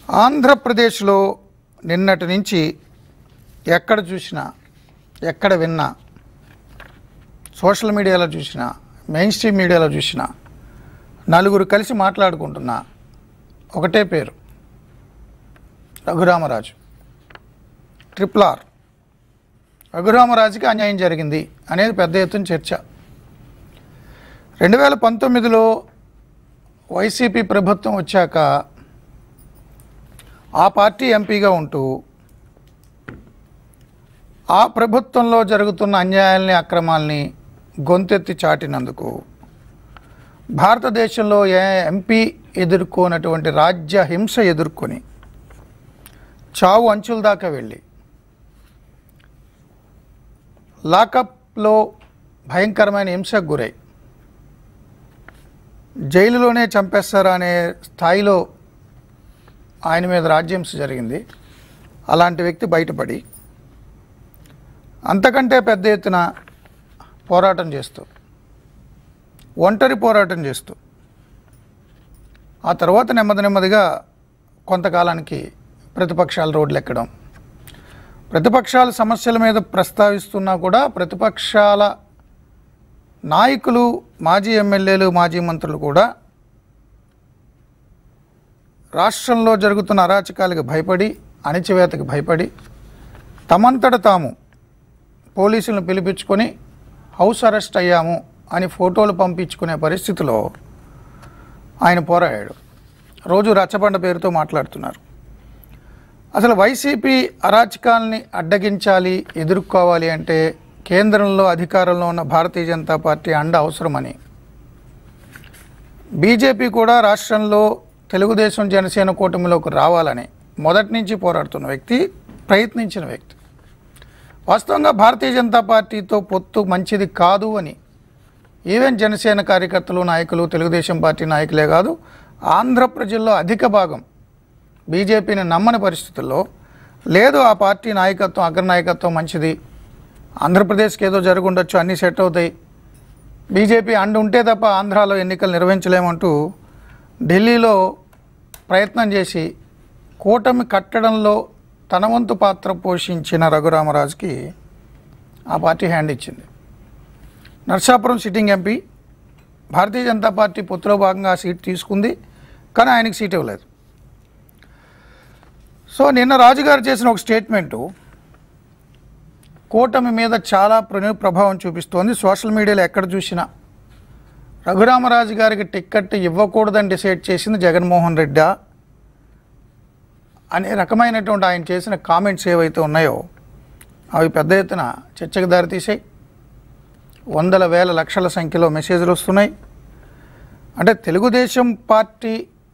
ఆంధ్రప్రదేశ్లో నిన్నటి నుంచి ఎక్కడ చూసినా ఎక్కడ విన్నా సోషల్ మీడియాలో చూసినా మెయిన్ స్ట్రీమ్ మీడియాలో చూసినా నలుగురు కలిసి మాట్లాడుకుంటున్నా ఒకటే పేరు, రఘురామరాజు. RRR రఘురామరాజుకి అన్యాయం జరిగింది అనేది పెద్ద ఎత్తున చర్చ. 2019లో వైసీపీ ప్రభుత్వం వచ్చాక ఆ పార్టీ ఎంపీగా ఉంటూ ఆ ప్రభుత్వంలో జరుగుతున్న అన్యాయాల్ని అక్రమాల్ని గొంతెత్తి చాటినందుకు భారతదేశంలో ఎంపీ ఎదుర్కొన్నటువంటి రాజ్య హింస ఎదుర్కొని చావు అంచుల దాకా వెళ్ళి లాకప్లో భయంకరమైన హింసకు గురై జైలులోనే చంపేస్తారా అనే స్థాయిలో ఆయన మీద రాజ్యహింస జరిగింది. అలాంటి వ్యక్తి బయటపడి అంతకంటే పెద్ద ఎత్తున పోరాటం చేస్తూ ఒంటరి పోరాటం చేస్తూ ఆ తర్వాత నెమ్మదిగా కొంతకాలానికి ప్రతిపక్షాల రోడ్లు ఎక్కడం, ప్రతిపక్షాల సమస్యల మీద ప్రస్తావిస్తున్నా కూడా ప్రతిపక్షాల నాయకులు, మాజీ ఎమ్మెల్యేలు, మాజీ మంత్రులు కూడా రాష్ట్రంలో జరుగుతున్న అరాచకాలకు భయపడి, అణిచివేతకు భయపడి తమంతట తాము పోలీసులను పిలిపించుకొని హౌస్ అరెస్ట్ అయ్యాము అని ఫోటోలు పంపించుకునే పరిస్థితిలో ఆయన పోరాడాడు. రోజు రచ్చబండ పేరుతో మాట్లాడుతున్నారు. అసలు వైసీపీ అరాచకాల్ని అడ్డగించాలి, ఎదుర్కోవాలి అంటే కేంద్రంలో అధికారంలో ఉన్న భారతీయ జనతా పార్టీ అండ అవసరమని, బీజేపీ కూడా రాష్ట్రంలో తెలుగుదేశం జనసేన కూటమిలోకి రావాలని మొదటి నుంచి పోరాడుతున్న వ్యక్తి, ప్రయత్నించిన వ్యక్తి. వాస్తవంగా భారతీయ జనతా పార్టీతో పొత్తు మంచిది కాదు అని ఈవెన్ జనసేన కార్యకర్తలు, నాయకులు, తెలుగుదేశం పార్టీ నాయకులే కాదు ఆంధ్ర ప్రజల్లో అధిక భాగం బీజేపీని నమ్మని పరిస్థితుల్లో, లేదు ఆ పార్టీ నాయకత్వం, అగ్రనాయకత్వం మంచిది, ఆంధ్రప్రదేశ్కి ఏదో జరుగుండొచ్చు, అన్నీ సెట్ అవుతాయి, బీజేపీ అండ ఉంటే తప్ప ఆంధ్రాలో ఎన్నికలు నిర్వహించలేమంటూ ఢిల్లీలో ప్రయత్నం చేసి కూటమి కట్టడంలో తన వంతు పాత్ర పోషించిన రఘురామరాజుకి ఆ పార్టీ హ్యాండ్ ఇచ్చింది. నర్సాపురం సిట్టింగ్ ఎంపీ, భారతీయ జనతా పార్టీ పొత్తులో భాగంగా ఆ సీట్ తీసుకుంది, కానీ ఆయనకి సీట్ ఇవ్వలేదు. సో నిన్న రాజుగారు చేసిన ఒక స్టేట్మెంటు కూటమి మీద చాలా ప్రభావం చూపిస్తోంది. సోషల్ మీడియాలో ఎక్కడ చూసినా రఘురామరాజు గారికి టిక్కెట్ ఇవ్వకూడదని డిసైడ్ చేసింది జగన్మోహన్ రెడ్డి అనే రకమైనటువంటి ఆయన చేసిన కామెంట్స్ ఏవైతే ఉన్నాయో అవి పెద్ద ఎత్తున చర్చకు దారితీసాయి. వందల వేల లక్షల సంఖ్యలో మెసేజ్లు వస్తున్నాయి. అంటే తెలుగుదేశం పార్టీ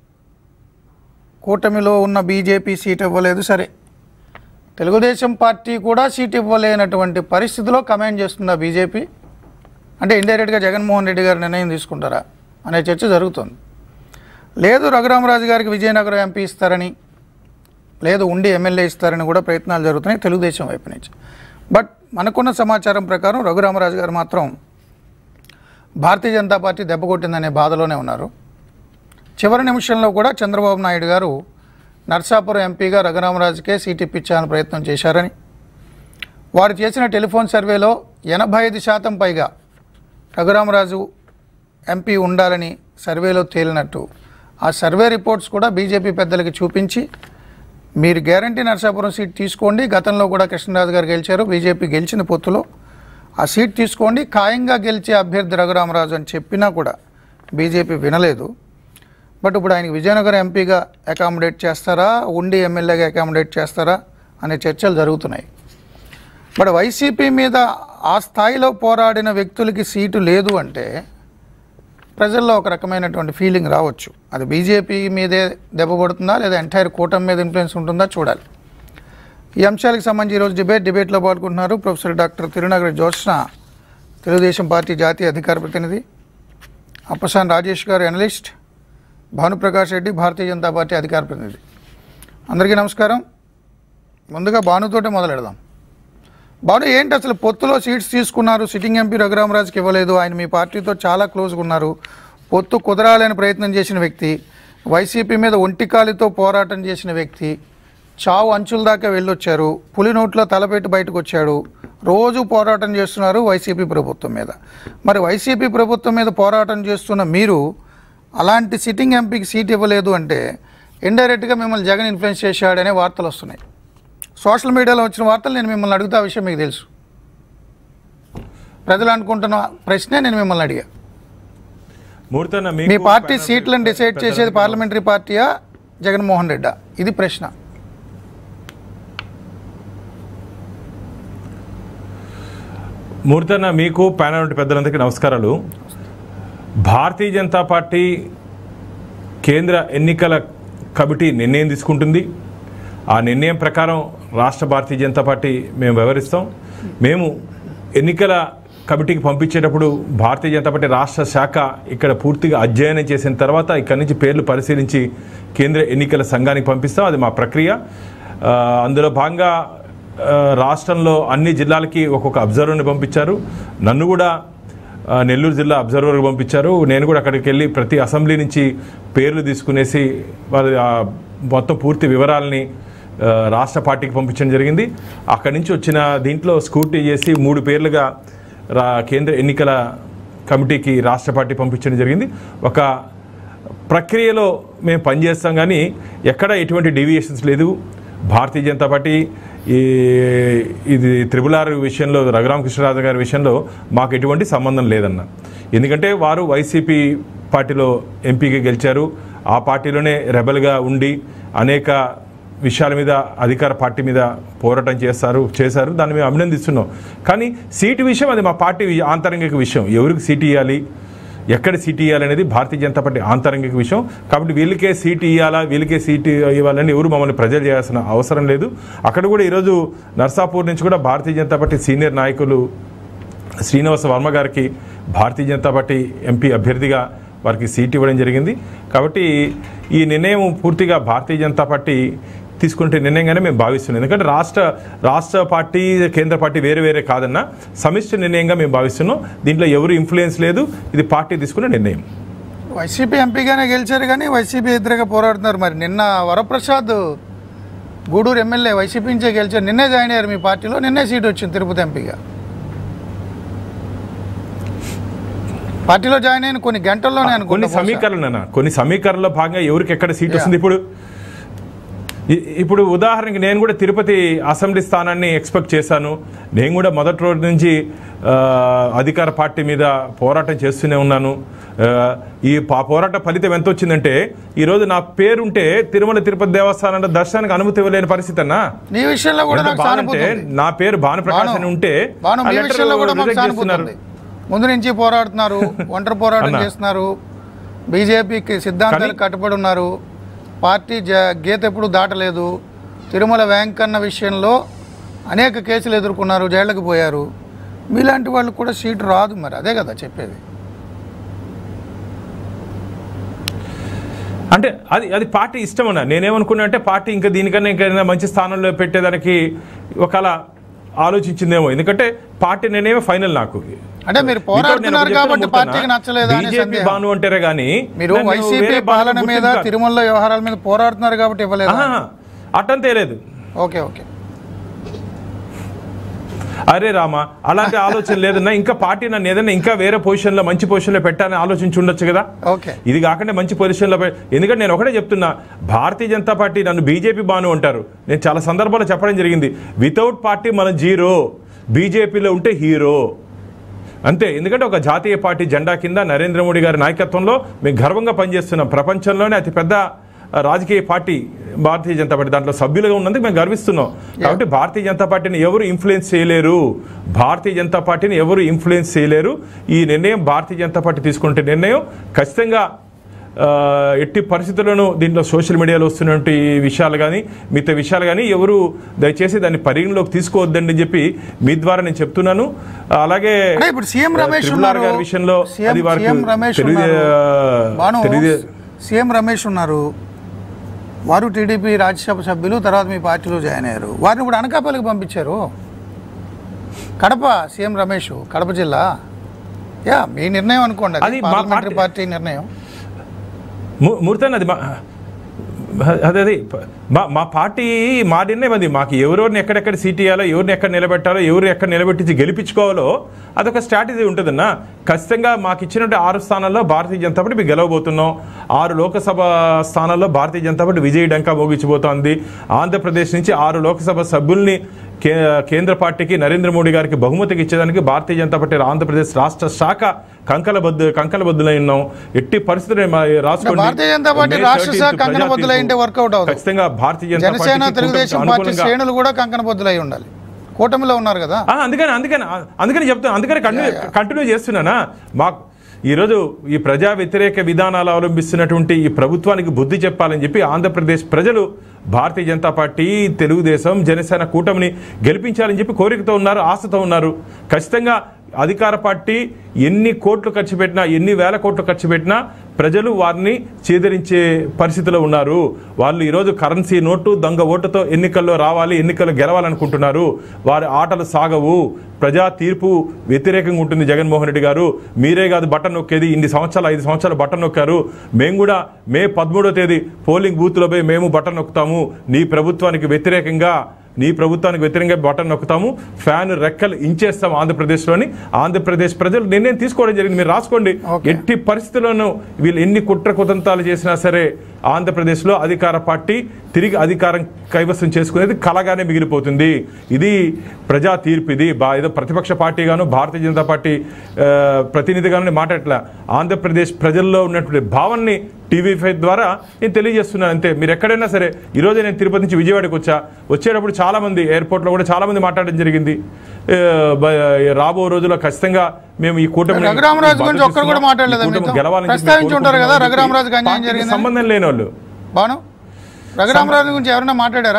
కూటమిలో ఉన్న బీజేపీ సీట్ ఇవ్వలేదు, సరే తెలుగుదేశం పార్టీ కూడా సీట్ ఇవ్వలేనటువంటి పరిస్థితిలో కమెంట్ చేస్తుందా బీజేపీ? అంటే ఇండైరెక్ట్గా జగన్మోహన్ రెడ్డి గారు నిర్ణయం తీసుకుంటారా అనే చర్చ జరుగుతుంది. లేదు రఘురామరాజు గారికి విజయనగరం ఎంపీ ఇస్తారని, లేదు ఉండి ఎమ్మెల్యే ఇస్తారని కూడా ప్రయత్నాలు జరుగుతున్నాయి తెలుగుదేశం వైపు నుంచి. బట్ మనకున్న సమాచారం ప్రకారం రఘురామరాజు గారు మాత్రం భారతీయ జనతా పార్టీ దెబ్బ కొట్టిందనే బాధలోనే ఉన్నారు. చివరి నిమిషంలో కూడా చంద్రబాబు నాయుడు గారు నర్సాపురం ఎంపీగా రఘురామరాజుకే సీట్ ఇప్పించాలని ప్రయత్నం చేశారని, వారు చేసిన టెలిఫోన్ సర్వేలో 85% పైగా రఘురామరాజు ఎంపీ ఉండాలని సర్వేలో తేలినట్టు ఆ సర్వే రిపోర్ట్స్ కూడా బీజేపీ పెద్దలకి చూపించి, మీరు గ్యారంటీ నర్సాపురం సీట్ తీసుకోండి, గతంలో కూడా కృష్ణరాజు గారు గెలిచారు, బీజేపీ గెలిచిన పొత్తులో ఆ సీట్ తీసుకోండి, ఖాయంగా గెలిచే అభ్యర్థి రఘురామరాజు అని చెప్పినా కూడా బీజేపీ వినలేదు. బట్ ఇప్పుడు ఆయనకి విజయనగరం ఎంపీగా అకామిడేట్ చేస్తారా, ఉండి ఎమ్మెల్యేగా అకామిడేట్ చేస్తారా అనే చర్చలు జరుగుతున్నాయి. బట్ వైసీపీ మీద ఆ స్థాయిలో పోరాడిన వ్యక్తులకి సీటు లేదు అంటే ప్రజల్లో ఒక రకమైనటువంటి ఫీలింగ్ రావచ్చు. అది బీజేపీ మీదే దెబ్బ పడుతుందా లేదా ఎంటైర్ కూటమి మీద ఇన్ఫ్లుయెన్స్ ఉంటుందా చూడాలి. ఈ అంశాలకు సంబంధించి ఈరోజు డిబేట్లో పాల్గొంటున్నారు professor doctor Tirunagari Jyotsna, Telugu Desam party జాతీయ అధికార ప్రతినిధి, అప్పసాని రాజేష్ గారు అనలిస్ట్, భానుప్రకాష్ రెడ్డి భారతీయ జనతా పార్టీ అధికార ప్రతినిధి. అందరికీ నమస్కారం. ముందుగా భానుతోటే మొదలెడదాం. బాను, ఏంటి అసలు పొత్తులో సీట్స్ తీసుకున్నారు, సిట్టింగ్ ఎంపీ రఘురామరాజుకి ఇవ్వలేదు, ఆయన మీ పార్టీతో చాలా క్లోజ్గా ఉన్నారు, పొత్తు కుదరాలని ప్రయత్నం చేసిన వ్యక్తి, వైసీపీ మీద ఒంటికాలితో పోరాటం చేసిన వ్యక్తి, చావు అంచుల దాకా వెళ్ళొచ్చారు, పులి నోట్లో తలపెట్టి బయటకు వచ్చాడు, రోజు పోరాటం చేస్తున్నారు వైసీపీ ప్రభుత్వం మీద. మరి వైసీపీ ప్రభుత్వం మీద పోరాటం చేస్తున్న మీరు అలాంటి సిట్టింగ్ ఎంపీకి సీట్ ఇవ్వలేదు అంటే ఇండైరెక్ట్గా మిమ్మల్ని జగన్ ఇన్ఫ్లుయెన్స్ చేశాడనే వార్తలు వస్తున్నాయి. సోషల్ మీడియాలో వచ్చిన వార్తలు నేను మిమ్మల్ని అడుగుతా విషయం మీకు తెలుసు. ప్రజలు అనుకుంటున్న ప్రశ్నే నేను మిమ్మల్ని అడిగా. మీ పార్టీ సీట్లను డిసైడ్ చేసేది పార్లమెంటరీ పార్టీయా జగన్మోహన్ రెడ్డా? ఇది ప్రశ్న. మూర్తన్న, మీకు ప్యానల్ పెద్దలందరికీ నమస్కారాలు. భారతీయ జనతా పార్టీ కేంద్ర ఎన్నికల కమిటీ నిర్ణయం తీసుకుంటుంది. ఆ నిర్ణయం ప్రకారం రాష్ట్ర భారతీయ జనతా పార్టీ మేము వ్యవహరిస్తాం. మేము ఎన్నికల కమిటీకి పంపించేటప్పుడు భారతీయ జనతా పార్టీ రాష్ట్ర శాఖ ఇక్కడ పూర్తిగా అధ్యయనం చేసిన తర్వాత ఇక్కడి నుంచి పేర్లు పరిశీలించి కేంద్ర ఎన్నికల సంఘానికి పంపిస్తాం. అది మా ప్రక్రియ. అందులో భాగంగా రాష్ట్రంలో అన్ని జిల్లాలకి ఒక్కొక్క అబ్జర్వర్ని పంపించారు. నన్ను కూడా నెల్లూరు జిల్లా అబ్జర్వర్గా పంపించారు. నేను కూడా అక్కడికి వెళ్ళి ప్రతి అసెంబ్లీ నుంచి పేర్లు తీసుకునేసి వాళ్ళ మొత్తం పూర్తి వివరాలని రాష్ట్ర పార్టీకి పంపించడం జరిగింది. అక్కడి నుంచి వచ్చిన దీంట్లో స్క్రూటినీ చేసి 3 పేర్లుగా కేంద్ర ఎన్నికల కమిటీకి రాష్ట్ర పార్టీ పంపించడం జరిగింది. ఒక ప్రక్రియలో మేము పనిచేస్తాం, కానీ ఎక్కడ ఎటువంటి డీవియేషన్స్ లేదు. భారతీయ జనతా పార్టీ ఇది RRR విషయంలో, రఘు రామ కృష్ణరాజు గారి విషయంలో మాకు ఎటువంటి సంబంధం లేదన్న. ఎందుకంటే వారు వైసీపీ పార్టీలో ఎంపీగా గెలిచారు. ఆ పార్టీలోనే రెబల్గా ఉండి అనేక విషయాల మీద అధికార పార్టీ మీద పోరాటం చేశారు. దాన్ని మేము అభినందిస్తున్నాం. కానీ సీటు విషయం అది మా పార్టీ ఆంతరంగిక విషయం. ఎవరికి సీటు ఇవ్వాలి, ఎక్కడ సీటు ఇవ్వాలనేది భారతీయ జనతా పార్టీ ఆంతరంగిక విషయం. కాబట్టి వీళ్ళకే సీటు ఇవ్వాలా, వీళ్ళకే సీటు ఇవ్వాలని ఎవరు మమ్మల్ని ప్రజలు చేయాల్సిన అవసరం లేదు. అక్కడ కూడా ఈరోజు నర్సాపూర్ నుంచి కూడా భారతీయ జనతా పార్టీ సీనియర్ నాయకులు శ్రీనివాస వర్మ గారికి భారతీయ జనతా పార్టీ ఎంపీ అభ్యర్థిగా వారికి సీటు ఇవ్వడం జరిగింది. కాబట్టి ఈ నిర్ణయం పూర్తిగా భారతీయ జనతా పార్టీ తీసుకుంటే నిర్ణయంగానే మేము భావిస్తున్నాం. ఎందుకంటే రాష్ట్ర పార్టీ, కేంద్ర పార్టీ వేరే వేరే కాదన్న, సమిష్టి నిర్ణయంగా మేము భావిస్తున్నాం. దీంట్లో ఎవరు ఇన్ఫ్లుయెన్స్ లేదు. ఇది పార్టీ తీసుకున్న నిర్ణయం. వైసీపీ ఎంపీగానే గెలిచారు, కానీ వైసీపీ ఎదురుగా పోరాడుతున్నారు. మరి నిన్న వరప్రసాద్ గూడూరు ఎమ్మెల్యే వైసీపీ నుంచే గెలిచారు. నిన్నే జాయిన్ అయ్యారు మీ పార్టీలో, నిన్నే సీట్ వచ్చింది తిరుపతి ఎంపీగా. పార్టీలో జాయిన్ అయిన కొన్ని గంటల్లోనే కొన్ని సమీకరణలో భాగంగా ఎవరికి ఎక్కడ సీట్ వస్తుంది. ఇప్పుడు ఉదాహరణకి నేను కూడా తిరుపతి అసెంబ్లీ స్థానాన్ని ఎక్స్పెక్ట్ చేశాను. నేను కూడా మొదటి రోజు నుంచి అధికార పార్టీ మీద పోరాటం చేస్తూనే ఉన్నాను. ఈ పోరాట ఫలితం ఎంత వచ్చిందంటే, ఈరోజు నా పేరుంటే తిరుమల తిరుపతి దేవస్థానం దర్శనానికి అనుమతి ఇవ్వలేని పరిస్థితి అన్న. నా పేరు భానుప్రకాశ్ అని ఉంటే చేస్తున్నారు. ముందు నుంచి పోరాడుతున్నారు, ఒంటరి పోరాటం చేస్తున్నారు, బీజేపీకి సిద్ధాంతాలు కట్టుబడి ఉన్నారు, పార్టీ గీత ఎప్పుడు దాటలేదు. తిరుమల వెంకన్న విషయంలో అనేక కేసులు ఎదుర్కొన్నారు, జైళ్ళకు పోయారు. మీలాంటి వాళ్ళు కూడా సీటు రాదు. మరి అదే కదా చెప్పేది. అంటే అది పార్టీ ఇష్టం అన్న. నేనేమనుకున్నా అంటే పార్టీ ఇంకా దీనికన్నా ఇంకైనా మంచి స్థానంలో పెట్టేదానికి ఒకవేళ ఆలోచించిందేమో. ఎందుకంటే పార్టీ నేనేమో ఫైనల్. నాకు అంటే మీరు పోరాడుతున్నారు కాబట్టి పార్టీకి నచ్చలేదా? బీజేపీ బాను అంటారే కానీ మీరు వైసీపీ పాలన మీద, తిరుమల వ్యవహారాల మీద పోరాడుతున్నారు కాబట్టి ఇవ్వలేదు. అట్టంతే లేదు. Okay okay. అరే రామా, అలాంటి ఆలోచన లేదన్నా. ఇంకా పార్టీ నన్ను ఏదైనా ఇంకా వేరే పొజిషన్లో, మంచి పొజిషన్లో పెట్టాలని ఆలోచించి ఉండొచ్చు కదా. ఇది కాకుండా మంచి పొజిషన్లో. ఎందుకంటే నేను ఒకటే చెప్తున్నా, భారతీయ జనతా పార్టీ నన్ను బీజేపీ బాను అంటారు. నేను చాలా సందర్భాల్లో చెప్పడం జరిగింది, వితౌట్ పార్టీ మన జీరో, బీజేపీలో ఉంటే హీరో అంతే. ఎందుకంటే ఒక జాతీయ పార్టీ జెండా కింద నరేంద్ర మోడీ గారి నాయకత్వంలో మేము గర్వంగా పనిచేస్తున్నాం. ప్రపంచంలోనే అతిపెద్ద రాజకీయ పార్టీ భారతీయ జనతా పార్టీ. దాంట్లో సభ్యులుగా ఉన్నందుకు మేము గర్విస్తున్నాం. కాబట్టి భారతీయ జనతా పార్టీని ఎవరు ఇన్ఫ్లుయెన్స్ చేయలేరు. ఈ నిర్ణయం భారతీయ జనతా పార్టీ తీసుకుంటే నిర్ణయం ఖచ్చితంగా ఎట్టి పరిస్థితుల్లోనూ దీంట్లో సోషల్ మీడియాలో వస్తున్నటువంటి విషయాలు కానీ మిగతా విషయాలు కానీ ఎవరు దయచేసి దాన్ని పరిగణలోకి తీసుకోవద్దని చెప్పి మీ ద్వారా నేను చెప్తున్నాను. అలాగే ఇప్పుడు సీఎం రమేష్ విషయంలో సీఎం రమేష్ ఉన్నారు, వారు టీడీపీ రాజ్యసభ సభ్యులు, తర్వాత మీ పార్టీలో జాయిన్ అయ్యారు. వారిని ఇప్పుడు అనకాపల్లికి పంపించారు. కడప సీఎం రమేష్, కడప జిల్లా. మీ నిర్ణయం అనుకోండి, అది పార్లమెంటరీ పార్టీ నిర్ణయం. ముర్తన్ అది అదే మా పార్టీ మా నిర్ణయం అది. మాకు ఎవరెవరిని ఎక్కడెక్కడ సీట్ ఇవ్వాలో, ఎవరిని ఎక్కడ నిలబెట్టాలో, ఎవరు ఎక్కడ నిలబెట్టించి గెలిపించుకోవాలో అదొక స్ట్రాటజీ ఉంటుందన్నా. ఖచ్చితంగా మాకు ఇచ్చినట్టు 6 స్థానాల్లో భారతీయ జనతా పార్టీ మేము గెలవబోతున్నాం. 6 లోకసభ స్థానాల్లో భారతీయ జనతా పార్టీ విజయ డంకా మోగించబోతోంది. ఆంధ్రప్రదేశ్ నుంచి 6 లోకసభ సభ్యుల్ని కేంద్ర పార్టీకి నరేంద్ర మోడీ గారికి బహుమతికి ఇచ్చేదానికి భారతీయ జనతా పార్టీ ఆంధ్రప్రదేశ్ రాష్ట్ర శాఖ కంకలబద్దులై ఉన్నాం. ఎట్టి పరిస్థితులు రాసుకోండి. ఖచ్చితంగా భారతీయ జనతా పార్టీ శ్రేణులు కూడా కంకణబద్దులై ఉండాలి. కూటమిలో ఉన్నారు కదా, అందుకని చెప్తాను, అందుకని కంటిన్యూ చేస్తున్నానా. మాకు ఈరోజు ఈ ప్రజా వ్యతిరేక విధానాలు అవలంబిస్తున్నటువంటి ఈ ప్రభుత్వానికి బుద్ధి చెప్పాలని చెప్పి ఆంధ్రప్రదేశ్ ప్రజలు భారతీయ జనతా పార్టీ, తెలుగుదేశం, జనసేన కూటమిని గెలిపించాలని చెప్పి కోరికతో ఉన్నారు, ఆశతో ఉన్నారు. ఖచ్చితంగా అధికార పార్టీ ఎన్ని కోట్లు ఖర్చు పెట్టినా, ఎన్ని వేల కోట్లు ఖర్చు పెట్టినా ప్రజలు వారిని చేదరించే పరిస్థితిలో ఉన్నారు. వాళ్ళు ఈరోజు కరెన్సీ నోటు, దొంగ ఓటుతో ఎన్నికల్లో రావాలి, ఎన్నికల్లో గెలవాలనుకుంటున్నారు. వారి ఆటలు సాగవు. ప్రజా తీర్పు వ్యతిరేకంగా ఉంటుంది. జగన్మోహన్ రెడ్డి గారు మీరే కాదు బటన్ నొక్కేది, 5 సంవత్సరాలు బటన్ నొక్కారు. మేము కూడా మే 13వ తేదీ పోలింగ్ బూత్లో పోయి మేము బటన్ నొక్కుతాము. నీ ప్రభుత్వానికి వ్యతిరేకంగా బటన్ నొక్కుతాము. ఫ్యాన్ రెక్కలు ఇంచేస్తాం ఆంధ్రప్రదేశ్లోని. ఆంధ్రప్రదేశ్ ప్రజలు నిర్ణయం తీసుకోవడం జరిగింది. మీరు రాసుకోండి. ఎట్టి పరిస్థితుల్లోనూ వీళ్ళు ఎన్ని కుట్ర కుతంత్రాలు చేసినా సరే ఆంధ్రప్రదేశ్లో అధికార పార్టీ తిరిగి అధికారం కైవసం చేసుకునేది కలగానే మిగిలిపోతుంది. ఇది ప్రజా తీర్పు. ఇది ఏదో ప్రతిపక్ష పార్టీగాను భారతీయ జనతా పార్టీ ప్రతినిధిగాను మాట్లాడట్లా. ఆంధ్రప్రదేశ్ ప్రజల్లో ఉన్నటువంటి భావాన్ని TV5 ద్వారా నేను తెలియజేస్తున్నాను అంతే. మీరు ఎక్కడైనా సరే, ఈరోజు నేను తిరుపతి నుంచి విజయవాడకి వచ్చేటప్పుడు చాలామంది ఎయిర్పోర్ట్లో కూడా చాలామంది మాట్లాడడం జరిగింది. రాబో రోజుల్లో ఖచ్చితంగా మేము ఈ కూటమి గెలవాలని సంబంధం లేని వాళ్ళు రఘురామరాజు గురించి ఎవరైనా మాట్లాడారా?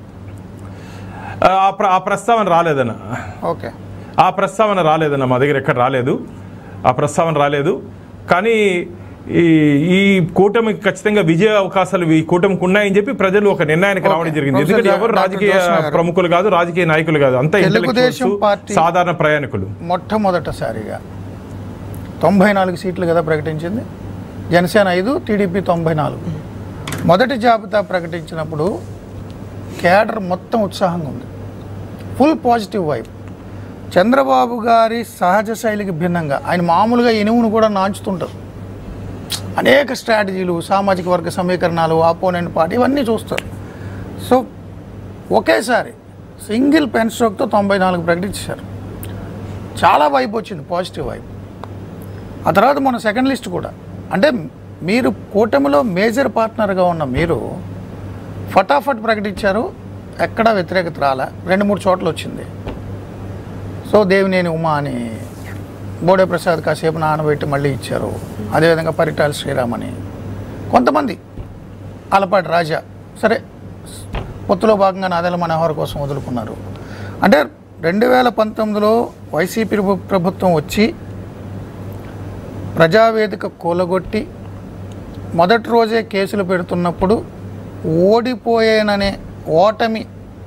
ఆ ప్రస్తావన రాలేదన్న. ఓకే, ఆ ప్రస్తావన రాలేదన్న, మా దగ్గర ఎక్కడ రాలేదు. ఆ ప్రస్తావన రాలేదు. కానీ ఈ కూటమికి ఖచ్చితంగా విజయ అవకాశాలు ఈ కూటమికి ఉన్నాయని చెప్పి ప్రజలు ఒక నిర్ణయానికి రావడం జరిగింది. ఎందుకంటే ఎవరు రాజకీయ ప్రముఖులు కాదు, రాజకీయ నాయకులు కాదు, అంతా తెలుగుదేశం పార్టీ సాధారణ ప్రయాణికులు. మొట్టమొదటిసారిగా 94 సీట్లు కదా ప్రకటించింది. జనసేన 5, టీడీపీ 94. మొదటి జాబితా ప్రకటించినప్పుడు కేడర్ మొత్తం ఉత్సాహంగా ఉంది. Full positive vibe. చంద్రబాబు గారి సహజ శైలికి భిన్నంగా ఆయన మామూలుగా ఇనుమును కూడా నాంచుతుంటారు. అనేక స్ట్రాటజీలు, సామాజిక వర్గ సమీకరణాలు, ఆపోనెంట్ పార్టీ ఇవన్నీ చూస్తారు. సో ఒకేసారి సింగిల్ పెన్ స్ట్రోక్తో 94 ప్రకటించారు. చాలా వైపు వచ్చింది, పాజిటివ్ వైపు. ఆ తర్వాత మన సెకండ్ లిస్ట్ కూడా, అంటే మీరు కూటమిలో మేజర్ పార్ట్నర్గా ఉన్న మీరు ఫటాఫట్ ప్రకటించారు. ఎక్కడా వ్యతిరేకత రాలే. 2-3 చోట్ల వచ్చింది. సో దేవినేని ఉమా అని బోడే ప్రసాద్ కాసేపు నానబెట్టి మళ్ళీ ఇచ్చారు. అదేవిధంగా పరిటాల శ్రీరామ్ అని కొంతమంది, అలపాటి రాజా సరే పొత్తులో భాగంగా నాదెళ్ల మనోహర్ కోసం వదులుకున్నారు. అంటే 2019లో వైసీపీ ప్రభుత్వం వచ్చి ప్రజావేదిక కూలగొట్టి మొదటి రోజే కేసులు పెడుతున్నప్పుడు ఓడిపోయేననే ఓటమి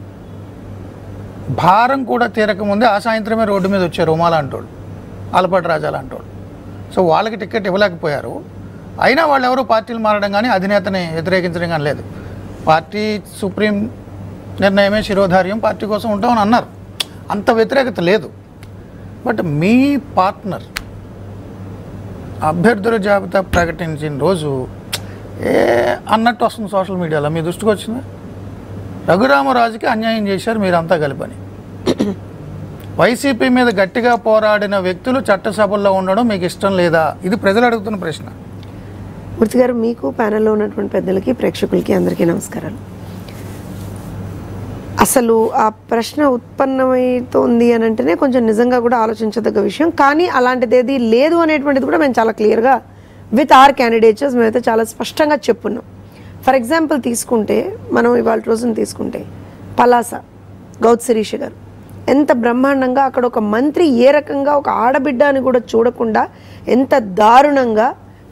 భారం కూడా తీరకముందే ఆ సాయంత్రమే రోడ్డు మీద వచ్చారు ఉమా లాంటోళ్ళు, అలపాటి రాజా లాంటోళ్ళు. సో వాళ్ళకి టికెట్ ఇవ్వలేకపోయారు. అయినా వాళ్ళు ఎవరు పార్టీలు మారడం కానీ అధినేతని వ్యతిరేకించడం కానీ లేదు. పార్టీ సుప్రీం నిర్ణయమే శిరోధార్యం, పార్టీ కోసం ఉంటామని అన్నారు. అంత వ్యతిరేకత లేదు. బట్ మీ పార్ట్నర్ అభ్యర్థుల జాబితా ప్రకటించిన రోజు అన్నట్టు వస్తుంది సోషల్ మీడియాలో. మీ దృష్టికి వచ్చింది రఘురామరాజుకి అన్యాయం చేశారు మీరంతా కలిపని. వైసీపీ మీద గట్టిగా పోరాడిన వ్యక్తులు చట్టసభల్లో ఉండడం మీకు ఇష్టం లేదా? ఇది ప్రజలు అడుగుతున్న ప్రశ్న. మూర్తి గారు, మీకు ప్యానెల్లో ఉన్నటువంటి పెద్దలకి, ప్రేక్షకులకి అందరికీ నమస్కారాలు. అసలు ఆ ప్రశ్న ఉత్పన్నమవుతోంది అని అంటేనే కొంచెం నిజంగా కూడా ఆలోచించదగ్గ విషయం. కానీ అలాంటిది ఏది లేదు అనేటువంటిది కూడా మేము చాలా క్లియర్గా విత్ ఆర్ క్యాండిడేట్స్ మేమైతే చాలా స్పష్టంగా చెప్పున్నాం. ఫర్ ఎగ్జాంపుల్ తీసుకుంటే, మనం ఇవాళ రోజున తీసుకుంటే పలాస గౌత్ శిరీష గారు ఎంత బ్రహ్మాండంగా అక్కడ ఒక మంత్రి ఏ రకంగా ఒక ఆడబిడ్డ అని కూడా చూడకుండా ఎంత దారుణంగా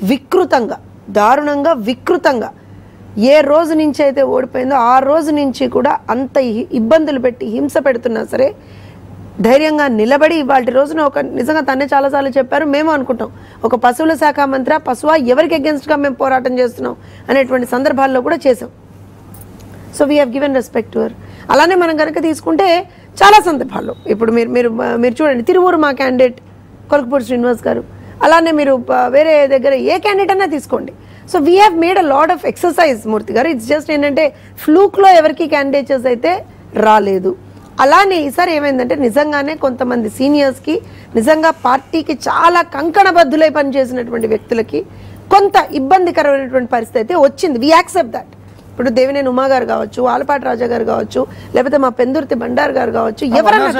వికృతంగా ఏ రోజు నుంచి అయితే ఓడిపోయిందో ఆ రోజు నుంచి కూడా అంత ఇబ్బందులు పెట్టి హింస పెడుతున్నా సరే ధైర్యంగా నిలబడి ఇవాళ రోజున ఒక నిజంగా తనే చాలాసార్లు చెప్పారు, మేము అనుకుంటాం ఒక పశువుల శాఖ మంత్రి పశువా ఎవరికి అగెన్స్ట్గా మేము పోరాటం చేస్తున్నాం అనేటువంటి సందర్భాల్లో కూడా చేసాం. So we have given respect to her. అలానే మనం కనుక తీసుకుంటే చాలా సందర్భాల్లో ఇప్పుడు మీరు చూడండి, తిరువూరు మా క్యాండిడేట్ కొలకపూడి శ్రీనివాస్ గారు, అలానే మీరు వేరే దగ్గర ఏ క్యాండిడేట్ అన్నా తీసుకోండి. So we have made a lot of exercise Murthy garu. It's just ఏంటంటే ఫ్లూక్లో ఎవరికి క్యాండిడేచర్స్ అయితే రాలేదు. అలానే ఈసారి ఏమైందంటే నిజంగానే కొంతమంది సీనియర్స్కి, నిజంగా పార్టీకి చాలా కంకణబద్ధులై పనిచేసినటువంటి వ్యక్తులకి కొంత ఇబ్బందికరమైనటువంటి పరిస్థితి అయితే వచ్చింది. We accept that. ఇప్పుడు దేవినేని ఉమా గారు కావచ్చు, ఆలపాటి రాజా గారు కావచ్చు, లేకపోతే మా పెందుర్తి బండారు గారు కావచ్చు, ఎవరైనా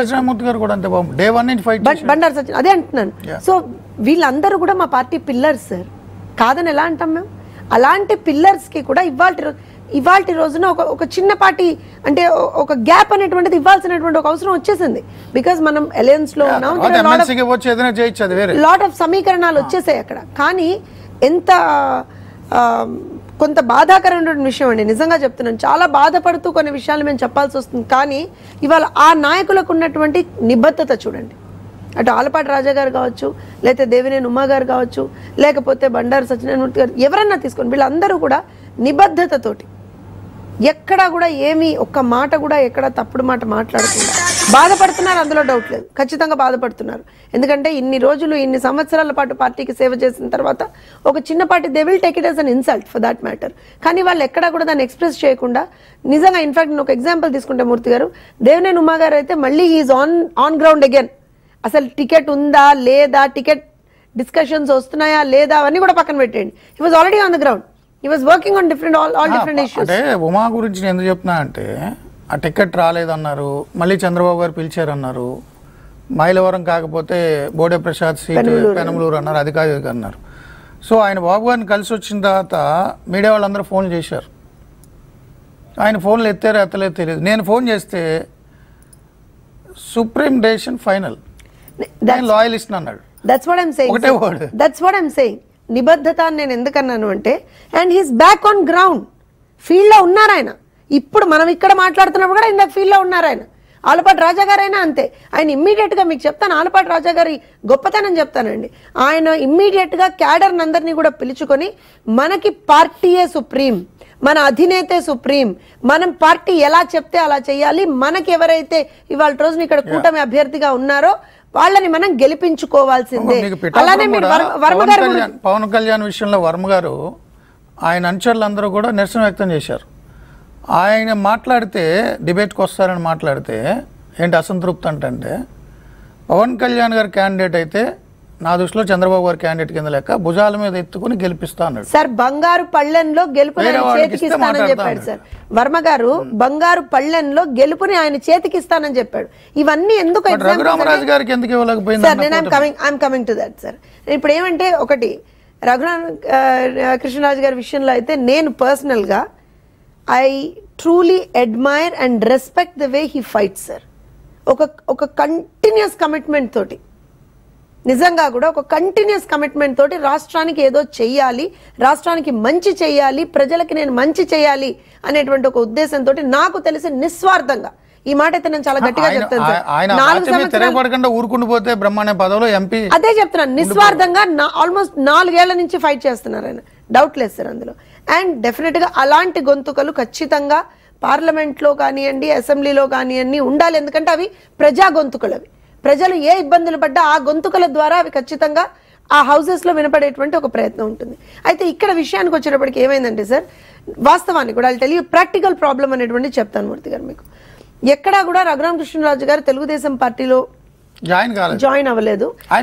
బండారు సత్యం అదే అంటున్నాను. సో వీళ్ళందరూ కూడా మా పార్టీ పిల్లర్స్ సార్, కాదని ఎలా అంటాం మేము? అలాంటి పిల్లర్స్కి కూడా ఇవాల్టి రోజున ఒక చిన్నపాటి అంటే ఒక గ్యాప్ అనేటువంటిది ఇవ్వాల్సినటువంటి ఒక అవసరం వచ్చేసింది. బికాస్ మనం అలయన్స్ లో ఉన్నాం, లాట్ ఆఫ్ సమీకరణాలు వచ్చేసాయి అక్కడ. కానీ ఎంత కొంత బాధాకరమైన విషయం అండి, నిజంగా చెప్తున్నాను. చాలా బాధపడుతూ కొన్ని విషయాలు మేము చెప్పాల్సి వస్తుంది. కానీ ఇవాళ ఆ నాయకులకు ఉన్నటువంటి నిబద్ధత చూడండి. అటు ఆలపాటి రాజా గారు కావచ్చు, లేకపోతే దేవినేని ఉమా గారు కావచ్చు, లేకపోతే బండారు సత్యనారాయణమూర్తి గారు, ఎవరన్నా తీసుకోండి, వీళ్ళందరూ కూడా నిబద్ధతతోటి ఎక్కడా కూడా ఏమీ ఒక్క మాట కూడా ఎక్కడ తప్పుడు మాట మాట్లాడకుండా బాధపడుతున్నారు. అందులో డౌట్ లేదు, ఖచ్చితంగా బాధపడుతున్నారు. ఎందుకంటే ఇన్ని రోజులు ఇన్ని సంవత్సరాల పాటు పార్టీకి సేవ చేసిన తర్వాత ఒక చిన్నపాటి they will take it as an insult for that matter. కానీ వాళ్ళు ఎక్కడా కూడా దాన్ని ఎక్స్ప్రెస్ చేయకుండా నిజంగా, ఇన్ఫాక్ట్ నేను ఒక ఎగ్జాంపుల్ తీసుకుంటే మూర్తి గారు, దేవినేని ఉమా గారు అయితే మళ్ళీ ఈజ్ ఆన్ గ్రౌండ్ అగైన్. అసలు టికెట్ ఉందా లేదా, టికెట్ డిస్కషన్స్ వస్తున్నాయా లేదా అవన్నీ కూడా పక్కన పెట్టండి. He was already on the ground. He was working on all different issues. అంటే ఉమా గురించి నేను ఎందుకు చెప్తున్నా అంటే, ఆ టికెట్ రాలేదన్నారు, మళ్ళీ చంద్రబాబు గారు పిలిచారన్నారు, మైలవరం కాకపోతే బోడే ప్రసాద్ సీట్ పెనమలూరు అన్నారు, అది కాదు ఇది అన్నారు. సో ఆయన బాబు గారిని కలిసి వచ్చిన తర్వాత మీడియా వాళ్ళందరూ ఫోన్లు చేశారు. ఆయన ఫోన్లు ఎత్తారో ఎత్తలేదు తెలియదు. నేను ఫోన్ చేస్తే సుప్రీం డెసిషన్ ఫైనల్, లాయలిస్ట్ అన్నాడు. That's what I'm saying. ఒకటే word. That's what I'm saying. నిబద్ధత నేను ఎందుకన్నాను అంటే, and he's back on ground, ఫీల్డ్లో ఉన్నారు ఆయన. ఇప్పుడు మనం ఇక్కడ మాట్లాడుతున్నప్పుడు కూడా ఇందాక ఫీల్డ్లో ఉన్నారు ఆయన. ఆలపాటి రాజా గారైనా అంతే. ఆయన ఇమ్మీడియట్గా మీకు చెప్తాను, ఆలపాటి రాజా గారి గొప్పతనం చెప్తానండి. ఆయన ఇమ్మీడియట్గా క్యాడర్ని అందరినీ కూడా పిలుచుకొని, మనకి పార్టీయే సుప్రీం, మన అధినేతే సుప్రీం, మనం పార్టీ ఎలా చెప్తే అలా చేయాలి, మనకి ఎవరైతే ఇవాళ రోజున ఇక్కడ కూటమి అభ్యర్థిగా ఉన్నారో వాళ్ళని మనం గెలిపించుకోవాల్సిందే. అలానే మీరు వర్మ గారు, పవన్ కళ్యాణ్ విషయంలో వర్మ గారు ఆయన అనుచరులందరూ కూడా నిరసన వ్యక్తం చేశారు. ఆయన మాట్లాడితే డిబేట్కి వస్తారని మాట్లాడితే ఏంటి అసంతృప్తి అంటే, పవన్ కళ్యాణ్ గారు క్యాండిడేట్ అయితే నా దృష్టిలో చంద్రబాబు గారు క్యాండిడేట్ కింద లెక్క, భుజాల మీద ఎత్తుకుని గెలిపిస్తా అన్నాడు. సార్ బంగారు పళ్ళెంలో గెలుపుని చేతికి ఇస్తానని చెప్పాడు సార్ వర్మ గారు. బంగారు పళ్ళెంలో గెలుపుని ఆయన చేతికి ఇస్తానని చెప్పాడు. ఇవన్నీ ఎందుకు రఘురామరాజు గారికి ఎందుకు ఇవ్వలేకపోయింది సార్? నేను I'm coming to that sir. ఇప్పుడు ఏమంటే, ఒకటి రఘురామ కృష్ణరాజు గారి విషయంలో అయితే నేను పర్సనల్గా I truly admire and respect the way he fight sir. ఒక కంటిన్యూస్ కమిట్మెంట్ తోటి, నిజంగా కూడా ఒక కంటిన్యూస్ కమిట్మెంట్ తోటి రాష్ట్రానికి ఏదో చెయ్యాలి, రాష్ట్రానికి మంచి చేయాలి, ప్రజలకి నేను మంచి చేయాలి అనేటువంటి ఒక ఉద్దేశంతో, నాకు తెలిసి నిస్వార్థంగా, ఈ మాట అయితే నేను చాలా గట్టిగా చెప్తాను సార్, 4 సంవత్సరాలు ఊరుకుండిపోతే బ్రహ్మాండ పదవిలో ఎంపీ, అదే చెప్తున్నాను, నిస్వార్థంగా ఆల్మోస్ట్ 4 ఏళ్ల నుంచి ఫైట్ చేస్తున్నారు ఆయన, డౌట్ లేదు సార్ అందులో. అండ్ డెఫినెట్గా అలాంటి గొంతుకలు ఖచ్చితంగా పార్లమెంట్లో కానివ్వండి, అసెంబ్లీలో కానివ్వండి ఉండాలి. ఎందుకంటే అవి ప్రజా గొంతుకలు, అవి ప్రజలు ఏ ఇబ్బందులు పడ్డా ఆ గొంతుకల ద్వారా అవి ఖచ్చితంగా ఆ హౌసెస్లో వినపడేటువంటి ఒక ప్రయత్నం ఉంటుంది. అయితే ఇక్కడ విషయానికి వచ్చేటప్పటికి ఏమైందంటే సార్, వాస్తవానికి కూడా టెల్ యూ ప్రాక్టికల్ ప్రాబ్లం అనేటువంటి చెప్తాను మూర్తి గారు మీకు. ఎక్కడా కూడా రఘురామ కృష్ణరాజు గారు తెలుగుదేశం పార్టీలో జాయిన్ అవ్వలేదు.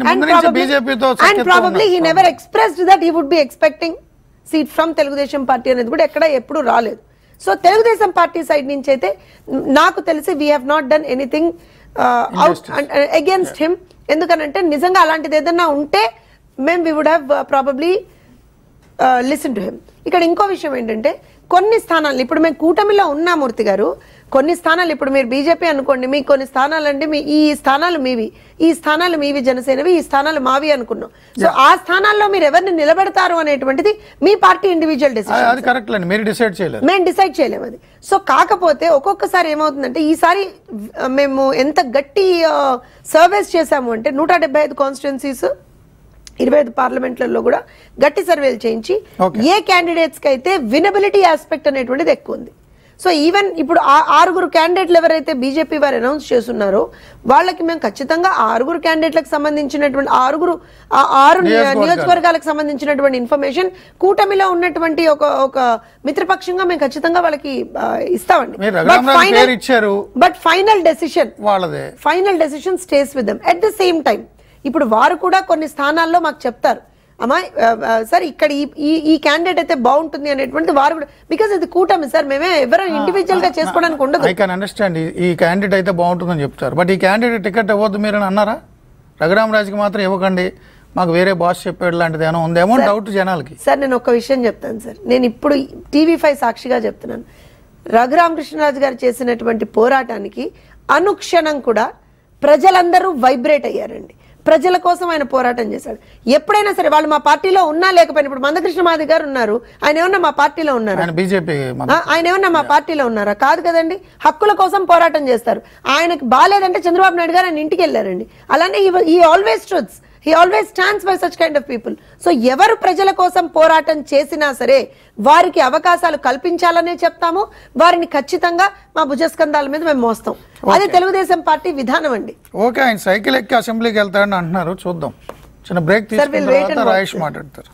And probably he never expressed that he would be expecting seat from Telugu Desam party అనేది కూడా ఎక్కడ ఎప్పుడు రాలేదు. సో తెలుగుదేశం పార్టీ సైడ్ నుంచి అయితే నాకు తెలిసి we have not done anything against him. ఎందుకనంటే నిజంగా అలాంటిది ఏదన్నా ఉంటే మేము we would have probably listen to him. ఇక్కడ ఇంకో విషయం ఏంటంటే, కొన్ని స్థానాలు ఇప్పుడు మేము కూటమిలో ఉన్న మూర్తి గారు, కొన్ని స్థానాలు ఇప్పుడు మీరు బీజేపీ అనుకోండి, మీకు కొన్ని స్థానాలు అంటే ఈ స్థానాలు మీవి, ఈ స్థానాలు మీవి జనసేనవి, ఈ స్థానాలు మావి అనుకున్నాం. సో ఆ స్థానాల్లో మీరు ఎవరిని నిలబెడతారు అనేటువంటిది మీ పార్టీ ఇండివిజువల్ డెసిషన్. అది కరెక్ట్ అండి, మీరు డిసైడ్ చేయలేదు, మేము డిసైడ్ చేయలేము అది. సో కాకపోతే ఒక్కొక్కసారి ఏమవుతుందంటే ఈసారి మేము ఎంత గట్టి సర్వేస్ చేశాము అంటే 175 కాన్స్టిట్యున్సీస్ 25 పార్లమెంట్లలో కూడా గట్టి సర్వేలు చేయించి ఏ క్యాండిడేట్స్కి అయితే వినబిలిటీ ఆస్పెక్ట్ అనేటువంటిది ఎక్కువ ఉంది. సో ఈవెన్ ఇప్పుడు ఆ 6 క్యాండిడేట్లు ఎవరైతే బీజేపీ వారు అనౌన్స్ చేస్తున్నారో వాళ్ళకి మేము ఖచ్చితంగా ఆ 6 క్యాండిడేట్లకు సంబంధించినటువంటి 6 నియోజకవర్గాలకు సంబంధించినటువంటి ఇన్ఫర్మేషన్ కూటమిలో ఉన్నటువంటి ఒక మిత్రపక్షంగా మేము ఖచ్చితంగా వాళ్ళకి ఇస్తామండి. But final decision stays with them. At the same time ఇప్పుడు వారు కూడా కొన్ని స్థానాల్లో మాకు చెప్తారు, అమ్మా సార్ ఇక్కడ ఈ క్యాండిడేట్ అయితే బాగుంటుంది అనేటువంటి వారు కూడా, బికాస్ ఇది కూటమి సార్, మేమే ఎవరో ఇండివిజువల్ గా చేసుకోవడానికి ఉండదు. ఐ కెన్ అండర్స్టాండ్, ఈ క్యాండిడేట్ అయితే బాగుంటుందని చెప్తారు, బట్ ఈ క్యాండిడేట్ టికెట్ ఇవ్వద్దు మీరు అని అన్నారా? రఘురామరాజుకి మాత్రం ఇవ్వకండి, మాకు వేరే బాస్ చెప్పాడు లాంటిది ఏమో ఉందేమో డౌట్ జనాలకి. సార్ నేను ఒక విషయం చెప్తాను సార్, నేను ఇప్పుడు TV5 సాక్షిగా చెప్తున్నాను, రఘురామ కృష్ణరాజు గారు చేసినటువంటి పోరాటానికి అనుక్షణం కూడా ప్రజలందరూ వైబ్రేట్ అయ్యారండి. ప్రజల కోసం ఆయన పోరాటం చేశాడు. ఎప్పుడైనా సరే వాళ్ళు మా పార్టీలో ఉన్నా లేకపోయినా, ఇప్పుడు మందకృష్ణ మాది గారు ఉన్నారు, ఆయన ఏమన్నా మా పార్టీలో ఉన్నారా? ఆయన ఏమన్నా మా పార్టీలో ఉన్నారా? కాదు కదండి. హక్కుల కోసం పోరాటం చేస్తారు. ఆయనకు బాగాలేదంటే చంద్రబాబు నాయుడు గారు ఆయన ఇంటికి వెళ్ళారండి. అలానే he always stands by such kind of people. So ఎవరు ప్రజల కోసం పోరాటం చేసినా సరే వారికి అవకాశాలు కల్పించాలనే చెప్తాము, వారిని ఖచ్చితంగా మా భుజస్కంధాల మీద మేము మోస్తాం. అదే తెలుగుదేశం పార్టీ విధానం అండి. ఓకే, ఆయన సైకిల్ ఎక్కి అసెంబ్లీకి వెళ్తారని అంటున్నారు, చూద్దాం. చిన్న బ్రేక్ తీసుకుంటారు, రాయేష్ మాట్లాడతారు.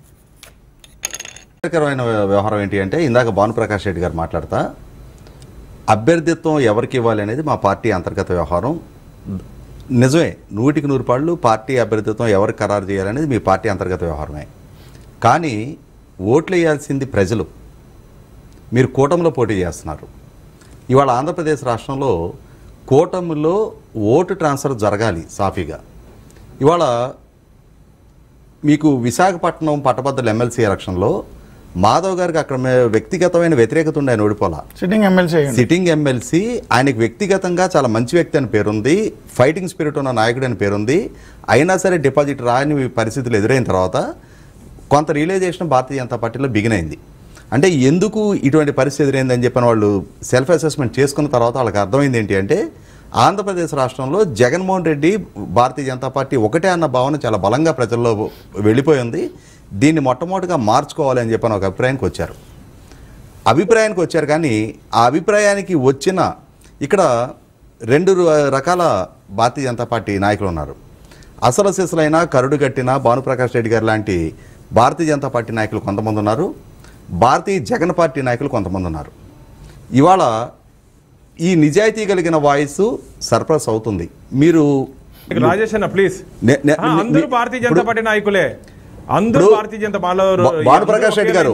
వ్యవహారం ఏంటి అంటే, ఇందాక భానుప్రకాష్ రెడ్డి గారు మాట్లాడతా అభ్యర్థిత్వం ఎవరికి ఇవ్వాలి అనేది మా పార్టీ అంతర్గత వ్యవహారం. నిజమే, 100% పార్టీ అభ్యర్థిత్వం ఎవరికి ఖరారు చేయాలనేది మీ పార్టీ అంతర్గత వ్యవహారమే. కానీ ఓట్లు వేయాల్సింది ప్రజలు. మీరు కూటమిలో పోటీ చేస్తున్నారు. ఇవాళ ఆంధ్రప్రదేశ్ రాష్ట్రంలో కూటమిలో ఓటు ట్రాన్స్ఫర్ జరగాలి సాఫీగా. ఇవాళ మీకు విశాఖపట్నం పట్టభద్రుల ఎమ్మెల్సీ ఎలక్షన్లో మాధవ్ గారికి అక్కడ వ్యక్తిగతమైన వ్యతిరేకత ఉంది, ఆయన ఓడిపోలా. సిట్టింగ్ ఎమ్మెల్సీ ఆయనకు వ్యక్తిగతంగా చాలా మంచి వ్యక్తి అని పేరుంది, ఫైటింగ్ స్పిరిట్ ఉన్న నాయకుడు అని పేరుంది. అయినా సరే డిపాజిట్ రాని పరిస్థితులు ఎదురైన తర్వాత కొంత రియలైజేషన్ భారతీయ జనతా పార్టీలో బిగిన్ అయింది. అంటే ఎందుకు ఇటువంటి పరిస్థితి ఎదురైందని చెప్పిన వాళ్ళు సెల్ఫ్ అసెస్మెంట్ చేసుకున్న తర్వాత వాళ్ళకి అర్థమైంది ఏంటి అంటే, ఆంధ్రప్రదేశ్ రాష్ట్రంలో జగన్మోహన్ రెడ్డి భారతీయ జనతా పార్టీ ఒకటే అన్న భావన చాలా బలంగా ప్రజల్లో వెళ్ళిపోయింది. దీన్ని మొట్టమొదటిగా మార్చుకోవాలి అని చెప్పిన ఒక అభిప్రాయానికి వచ్చారు. కానీ ఆ అభిప్రాయానికి వచ్చిన ఇక్కడ 2 రకాల భారతీయ జనతా పార్టీ నాయకులు ఉన్నారు. అసలు సిసలైన కరుడు కట్టిన భానుప్రకాష్ రెడ్డి గారు లాంటి భారతీయ జనతా పార్టీ నాయకులు కొంతమంది ఉన్నారు, భారతీయ జగన్ పార్టీ నాయకులు కొంతమంది ఉన్నారు. ఇవాళ ఈ నిజాయితీ కలిగిన వాయిస్ సర్ప్రైజ్ అవుతుంది. మీరు రాజేష్ అన్న ప్లీజ్, అందరూ భారతీయ జనతా పార్టీ నాయకులే, అందరూ భారతీయ జనతా భానుప్రకాష్ రెడ్డి గారు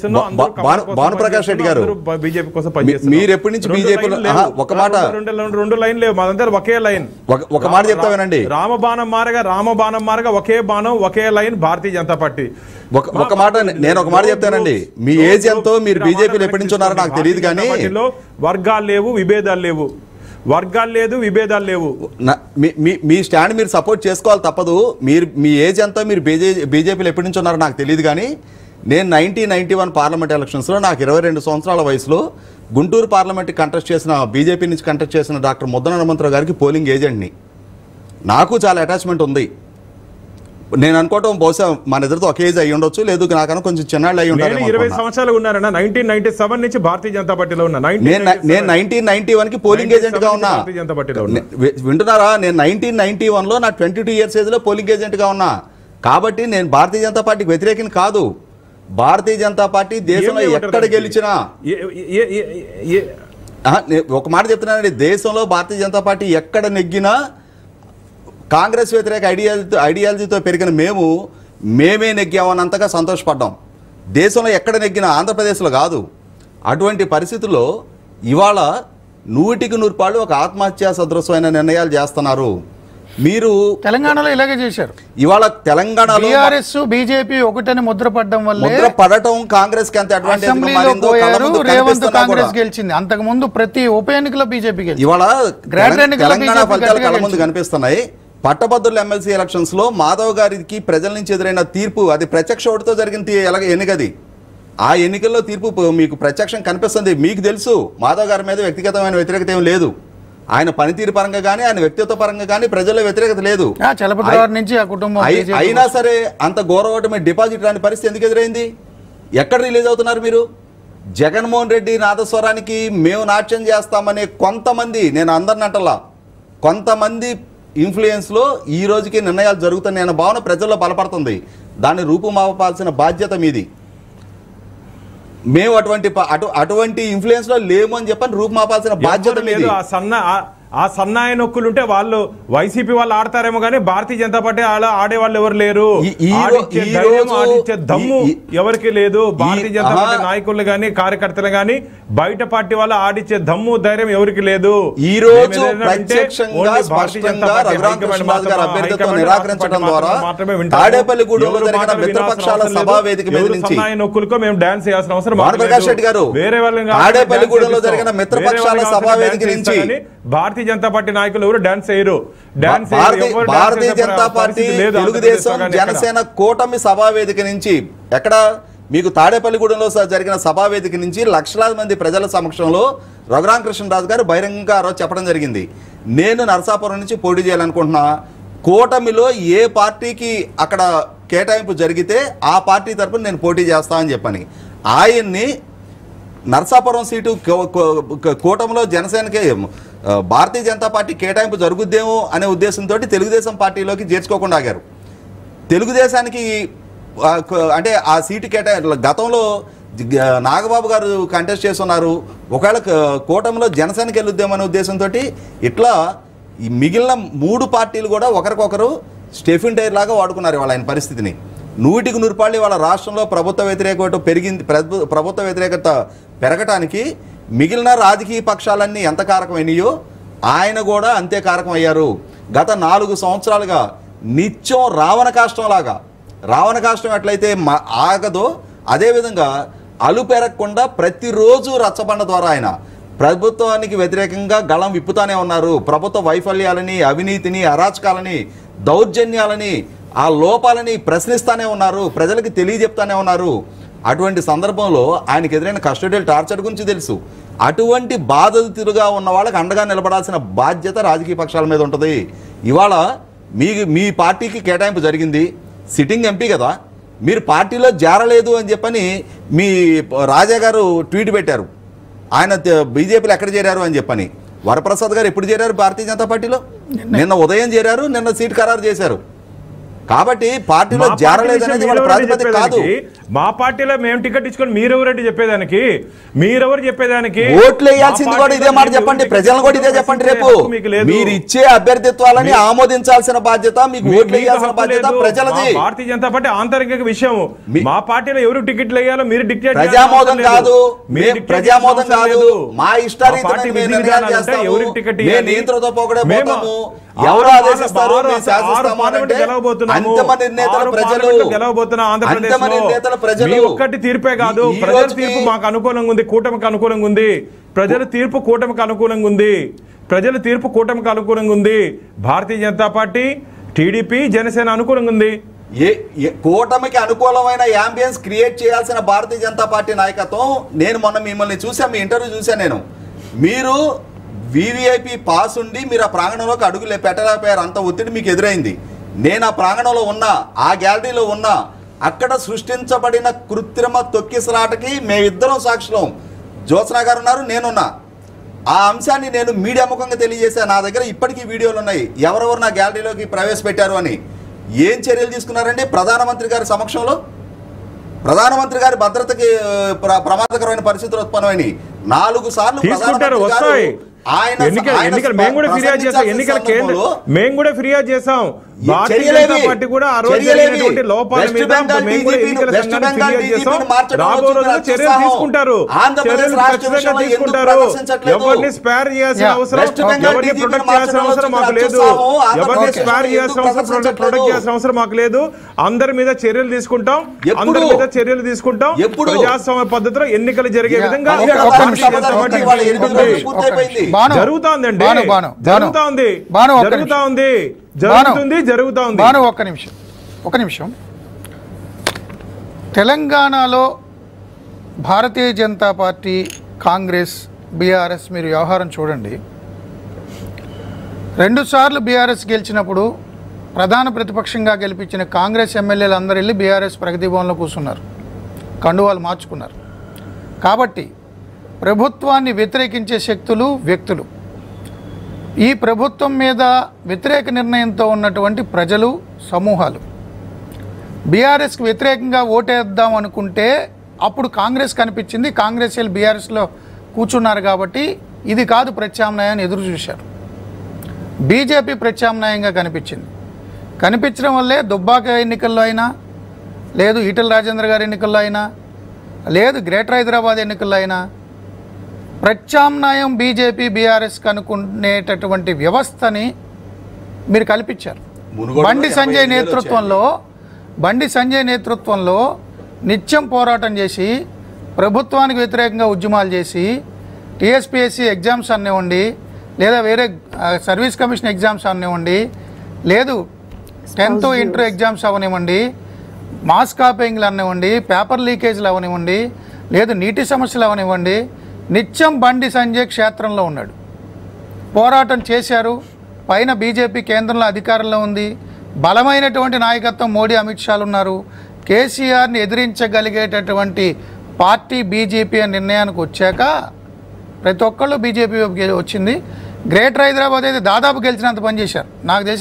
బీజేపీ కోసం పనిచేస్తున్నారు. మీరు ఎప్పటి నుంచి బీజేపీ ఒక మాట 2 లైన్ లేవు, మాదంతా ఒకే లైన్. ఒక మాట చెప్తావేనండి, రామబాణం మారగా ఒకే బాణం ఒకే లైన్ భారతీయ జనతా పార్టీ. ఒక మాట నేను ఒక మాట చెప్తానండి, మీ ఏజ్ ఎంతో, మీరు బీజేపీలో ఎప్పటి నుంచి ఉన్నారో నాకు తెలియదు, కానీ వర్గాలు లేవు, విభేదాలు లేవు, విభేదాలు లేవు. మీ స్టాండ్ మీరు సపోర్ట్ చేసుకోవాలి తప్పదు. మీ ఏజ్ ఎంతో, మీరు బీజేపీలో ఎప్పటి నుంచి ఉన్నారో నాకు తెలియదు, కానీ నేను 1991 పార్లమెంట్ ఎలక్షన్స్లో నాకు 22 సంవత్సరాల వయసులో గుంటూరు పార్లమెంట్ కంటెస్ట్ చేసిన, బీజేపీ నుంచి కంటెస్ట్ చేసిన డాక్టర్ ముద్దన హనుమంతరావు గారికి పోలింగ్ ఏజెంట్ని. నాకు చాలా అటాచ్మెంట్ ఉంది. నేను అనుకోవటం బహుశా మన ఇద్దరితో ఒకే ఏజ్ అయ్యి ఉండొచ్చు, లేదు నాకన్నా కొంచెం చిన్నాళ్ళు అయ్యి ఉంటారు. 20 సంవత్సరాలు ఉన్నారన్న, 1997 నుంచి భారతీయ జనతా పార్టీలో ఉన్నా. నేను 1991కి పోలింగ్ ఏజెంట్ గా ఉన్నా. వింటున్నారా? నేను 1991లో నా 22 ఇయర్స్ ఏజ్ లో పోలింగ్ ఏజెంట్ గా ఉన్నా. కాబట్టి నేను భారతీయ జనతా పార్టీకి వ్యతిరేకం కాదు. భారతీయ జనతా పార్టీ దేశంలో ఎక్కడ గెలిచినా, ఒక మాట చెప్తున్నానండి, దేశంలో భారతీయ జనతా పార్టీ ఎక్కడ నెగ్గినా కాంగ్రెస్ వ్యతిరేక ఐడియాలజీతో పెరిగిన మేమే నెగ్గామన్నంతగా సంతోషపడ్డాం. దేశంలో ఎక్కడ నెగ్గినా, ఆంధ్రప్రదేశ్లో కాదు. అటువంటి పరిస్థితుల్లో ఇవాళ 100% ఒక ఆత్మహత్యా సదృశమైన నిర్ణయాలు చేస్తున్నారు. మీరు తెలంగాణలో ఇలాగే చేశారు. ఇవాళ తెలంగాణలో టీఆర్ఎస్ బీజేపీ ఒకటని ముద్ర పడడం వల్ల ముద్ర పడటం కాంగ్రెస్ కి అంత అడ్వాంటేజ్ అసెంబ్లీలో పోయారు. రేవంత్ కాంగ్రెస్ గెలిచింది. అంతకు ముందు ప్రతి ఉప ఎన్నికలో బీజేపీ గెలిచింది. ఇవాళ తెలంగాణ ఫలితాలు కళ్ళ ముందు కనిపిస్తున్నాయి. పట్టభద్రుల ఎమ్మెల్సీ ఎలక్షన్స్ లో మాధవ్ గారికి ప్రజల నుంచి ఎదురైన తీర్పు అది ప్రత్యక్ష ఓటుతో జరిగిన ఎన్నికది. ఆ ఎన్నికల్లో తీర్పు మీకు ప్రత్యక్షం కనిపిస్తుంది. మీకు తెలుసు మాధవ్ గారి మీద వ్యక్తిగతమైన వ్యతిరేకత ఏం లేదు. ఆయన పనితీరు పరంగా కానీ ఆయన వ్యక్తిత్వ పరంగా కానీ ప్రజల్లో వ్యతిరేకత లేదు. అయినా సరే అంత గౌరవటమే డిపాజిట్ రాని పరిస్థితి ఎందుకు ఎదురైంది? ఎక్కడ రిలీజ్ అవుతున్నారు మీరు? జగన్మోహన్ రెడ్డి నాదస్వరానికి మేము నాట్యం చేస్తామనే కొంతమంది, నేను అందరిని అంటలా, కొంతమంది ఇన్ఫ్లుయెన్స్లో ఈ రోజుకి నిర్ణయాలు జరుగుతున్నాయి అన్న భావన ప్రజల్లో బలపడుతుంది. దాన్ని రూపుమాపాల్సిన బాధ్యత మీది. మేము అటువంటి ఇన్ఫ్లుయెన్స్ లో లేము అని చెప్పని రూపుమాపాల్సిన బాధ్యత మీది. ఆ సన్నాయి నొక్కులుంటే వాళ్ళు వైసీపీ వాళ్ళు ఆడతారేమో కానీ భారతీయ జనతా పార్టీ ఆడే వాళ్ళు ఎవరు లేరు. ఆడిచ్చే దమ్ము ఎవరికి లేదు. భారతీయ జనతా పార్టీ నాయకులు గాని కార్యకర్తలు గాని బయట పార్టీ వాళ్ళు ఆడిచ్చే దమ్ము ధైర్యం ఎవరికి లేదు. ఈ రోజు ప్రత్యక్షంగా స్పష్టంగా రఘురామ కృష్ణరాజు గారి అభ్యర్థిత్వం నిరాకరించడం ద్వారా తాడేపల్లిగూడెంలో జరిగిన మిత్రపక్షాల సభా వేదిక మీద నుంచి సన్నాయి నొక్కులకు మేము డాన్స్ చేయాల్సిన అవసరం ప్రకాష్ రెడ్డి గారు వేరే వాళ్ళని తాడేపల్లిగూడెంలో జరిగిన మిత్రపక్షాల సభా వేదిక నుంచి భారతీయ జనతా పార్టీ నాయకులు ఎవరు డాన్స్ చేయరు. భారతీయ జనతా పార్టీ, తెలుగుదేశం, జనసేన కూటమి సభా వేదిక నుంచి ఎక్కడ మీకు తాడేపల్లిగూడెంలో జరిగిన సభా వేదిక నుంచి లక్షలాది మంది ప్రజల సమక్షంలో రఘురామ కృష్ణరాజు గారు బహిరంగంగా ఆ రోజు చెప్పడం జరిగింది. నేను నరసాపురం నుంచి పోటీ చేయాలనుకుంటున్నా. కూటమిలో ఏ పార్టీకి అక్కడ కేటాయింపు జరిగితే ఆ పార్టీ తరపున నేను పోటీ చేస్తా అని చెప్పని ఆయన్ని నరసాపురం సీటు కూటమిలో జనసేనకి భారతీయ జనతా పార్టీ కేటాయింపు జరుగుద్దేమో అనే ఉద్దేశంతో తెలుగుదేశం పార్టీలోకి చేర్చుకోకుండా ఆగారు. తెలుగుదేశానికి అంటే ఆ సీటు గతంలో నాగబాబు గారు కంటెస్ట్ చేస్తున్నారు. ఒకవేళ కూటమిలో జనసేనకి వెళ్ళొద్దేమనే ఉద్దేశంతో ఇట్లా ఈ మిగిలిన 3 పార్టీలు కూడా ఒకరికొకరు స్టెఫిన్ టైర్ లాగా వాడుకున్నారు వాళ్ళ ఆయన పరిస్థితిని. 100% వాళ్ళ రాష్ట్రంలో ప్రభుత్వ వ్యతిరేకత పెరిగింది. ప్రభుత్వ వ్యతిరేకత పెరగటానికి మిగిలిన రాజకీయ పక్షాలన్నీ ఎంత కారకమైనయో ఆయన కూడా అంతే కారకం అయ్యారు. గత 4 సంవత్సరాలుగా నిత్యం రావణ కాష్టం ఎట్లయితే ఆగదో అదేవిధంగా అలు పెరగకుండా ప్రతిరోజు రచ్చబండ ద్వారా ఆయన ప్రభుత్వానికి వ్యతిరేకంగా గళం విప్పుతానే ఉన్నారు. ప్రభుత్వ వైఫల్యాలని, అవినీతిని, అరాచకాలని, దౌర్జన్యాలని, ఆ లోపాలని ప్రశ్నిస్తానే ఉన్నారు. ప్రజలకు తెలియజెప్తానే ఉన్నారు. అటువంటి సందర్భంలో ఆయనకు ఎదురైన కస్టోడియల్ టార్చర్ గురించి తెలుసు. అటువంటి బాధితులుగా ఉన్న వాళ్ళకి అండగా నిలబడాల్సిన బాధ్యత రాజకీయ పక్షాల మీద ఉంటుంది. ఇవాళ మీ పార్టీకి కేటాయింపు జరిగింది. సిట్టింగ్ ఎంపీ కదా, మీరు పార్టీలో చేరలేదు అని చెప్పని మీ రాజా గారు ట్వీట్ పెట్టారు. ఆయన బీజేపీలో ఎక్కడ చేరారు అని చెప్పని. వరప్రసాద్ గారు ఎప్పుడు చేరారు భారతీయ జనతా పార్టీలో? నిన్న ఉదయం చేరారు, నిన్న సీట్ ఖరారు చేశారు. కాబట్టి పార్టీలో చేరలేదనేది వాళ్ళ ప్రాతిపదిక కాదు. మా పార్టీలో మేము టికెట్ ఇచ్చుకొని మీరెవరంటే చెప్పేదానికి, మీరెవరు చెప్పేదానికి ఓట్లు వేయాల్సింది కూడా ఇదే మాట చెప్పండి. ప్రజలను కూడా ఇదే చెప్పండి. రేపు మీరు ఇచ్చే అభ్యర్థిత్వాలని ఆమోదించాల్సిన బాధ్యత, మీకు ఓట్లు వేయాల్సిన బాధ్యత ప్రజలది. భారతీయ జనతా పార్టీ ఆంతరిక విషయం. మా పార్టీలో ఎవరు టికెట్లు వేయాలో మీరు డిక్లేర్ ప్రజామోదం కాదు, ప్రజామోదం కాదు. మా ఇష్టారీతి నియంత్రణతో పోకడే పోతాము. ఎవరు ఆదేశిస్తారు శాసిస్తాము అంటే అంతిమ నిర్ణేతల ప్రజలు. ఒక్కటి తీర్పే కాదు, ప్రజల తీర్పు మాకు అనుకూలంగా ఉంది, కూటమికి అనుకూలంగా ఉంది. ప్రజల తీర్పు కూటమికి అనుకూలంగా ఉంది. ప్రజల తీర్పు కూటమికి అనుకూలంగా ఉంది. భారతీయ జనతా పార్టీ, టీడీపీ, జనసేన అనుకూలంగా ఉంది. కూటమికి అనుకూలమైన యాంబియన్స్ క్రియేట్ చేయాల్సిన భారతీయ జనతా పార్టీ నాయకత్వం. నేను మొన్న మిమ్మల్ని చూసా, మీ ఇంటర్వ్యూ చూశాను నేను. మీరు వివిఐపి పాస్ ఉండి మీరు ఆ ప్రాంగణంలోకి అడుగులే పెట్టలేకపోయారు. అంత ఒత్తిడి మీకు ఎదురైంది. నేను ఆ ప్రాంగణంలో ఉన్నా, ఆ గ్యాలరీలో ఉన్నా. అక్కడ సృష్టించబడిన కృత్రిమ తొక్కిసలాటకి మేమిద్దరం సాక్షులం. జ్యోత్స్న గారు ఉన్నారు, నేనున్నా. ఆ అంశాన్ని నేను మీడియా ముఖంగా తెలియజేశాను. నా దగ్గర ఇప్పటికీ వీడియోలు ఉన్నాయి, ఎవరెవరు నా గ్యాలరీలోకి ప్రవేశపెట్టారు అని. ఏం చర్యలు తీసుకున్నారండి? ప్రధానమంత్రి గారి సమక్షంలో ప్రధానమంత్రి గారి భద్రతకి ప్రమాదకరమైన పరిస్థితులు ఉత్పన్నమైనవి. 4 సార్లు మేము కూడా ఫిర్యాదు చేసాం. భారతీయ జనతా పార్టీ కూడా ఆ రోజు జరిగినటువంటి లోపాల మీద మేము కూడా ఎన్నికల సంఘాన్ని ఫిర్యాదు చేస్తాం. రాబో రోజుల్లో చర్యలు తీసుకుంటారు, చర్యలు ఖచ్చితంగా తీసుకుంటారు. ఎవరిని స్పేర్ చేయాల్సిన అవసరం, ఎవరిని ప్రొటెక్ట్ చేయాల్సిన అవసరం మాకు లేదు. ఎవరిని స్పేర్ చేయాల్సిన అవసరం, ప్రొటెక్ట్ చేయాల్సిన అవసరం మాకు లేదు. అందరి మీద చర్యలు తీసుకుంటాం, అందరి మీద చర్యలు తీసుకుంటాం. ప్రజాస్వామ్య పద్ధతిలో ఎన్నికలు జరిగే విధంగా జరుగుతోందండి, జరుగుతోంది. ఒక నిమిషం. తెలంగాణలో భారతీయ జనతా పార్టీ, కాంగ్రెస్, బీఆర్ఎస్ మీరు వ్యవహారం చూడండి. 2 సార్లు బీఆర్ఎస్ గెలిచినప్పుడు ప్రధాన ప్రతిపక్షంగా గెలిపించిన కాంగ్రెస్ ఎమ్మెల్యేలు అందరూ వెళ్ళి బీఆర్ఎస్ ప్రగతి భవన్లో కూర్చున్నారు, కండువాలు మార్చుకున్నారు. కాబట్టి ప్రభుత్వాన్ని వ్యతిరేకించే శక్తులు, వ్యక్తులు, ఈ ప్రభుత్వం మీద వ్యతిరేక నిర్ణయంతో ఉన్నటువంటి ప్రజలు, సమూహాలు బీఆర్ఎస్కి వ్యతిరేకంగా ఓటేద్దాం అనుకుంటే అప్పుడు కాంగ్రెస్ కనిపించింది. కాంగ్రెస్ వెళ్ళి బీఆర్ఎస్లో కూర్చున్నారు. కాబట్టి ఇది కాదు ప్రత్యామ్నాయాన్ని ఎదురు చూశారు. బీజేపీ ప్రత్యామ్నాయంగా కనిపించడం వల్లే దుబ్బాక ఎన్నికల్లో అయినా, లేదు ఈటెల రాజేంద్ర గారి ఎన్నికల్లో అయినా, లేదు గ్రేటర్ హైదరాబాద్ ఎన్నికల్లో అయినా ప్రత్యామ్నాయం బీజేపీ, బీఆర్ఎస్ కనుక్కునేటటువంటి వ్యవస్థని మీరు కల్పించారు. బండి సంజయ్ నేతృత్వంలో నిత్యం పోరాటం చేసి, ప్రభుత్వానికి వ్యతిరేకంగా ఉద్యమాలు చేసి, టీఎస్పీఎస్సీ ఎగ్జామ్స్ అనివ్వండి, లేదా వేరే సర్వీస్ కమిషన్ ఎగ్జామ్స్ అవనివ్వండి, లేదు 10th ఇంటర్ ఎగ్జామ్స్ అవనివ్వండి, మాస్ కాపీయింగ్లు అవనివ్వండి, పేపర్ లీకేజ్లు అవనివ్వండి, లేదు నీటి సమస్యలు అవనివ్వండి, నిత్యం బండి సంజయ్ క్షేత్రంలో ఉన్నాడు, పోరాటం చేశారు. పైన బీజేపీ కేంద్రంలో అధికారంలో ఉంది, బలమైనటువంటి నాయకత్వం మోడీ, అమిత్ షాలు ఉన్నారు. కేసీఆర్ని ఎదిరించగలిగేటటువంటి పార్టీ బీజేపీ అనే నిర్ణయానికి వచ్చాక ప్రతి ఒక్కళ్ళు బీజేపీ వచ్చింది. గ్రేటర్ హైదరాబాద్ అయితే దాదాపు గెలిచినంత పని చేశారు. నాకు తెలిసి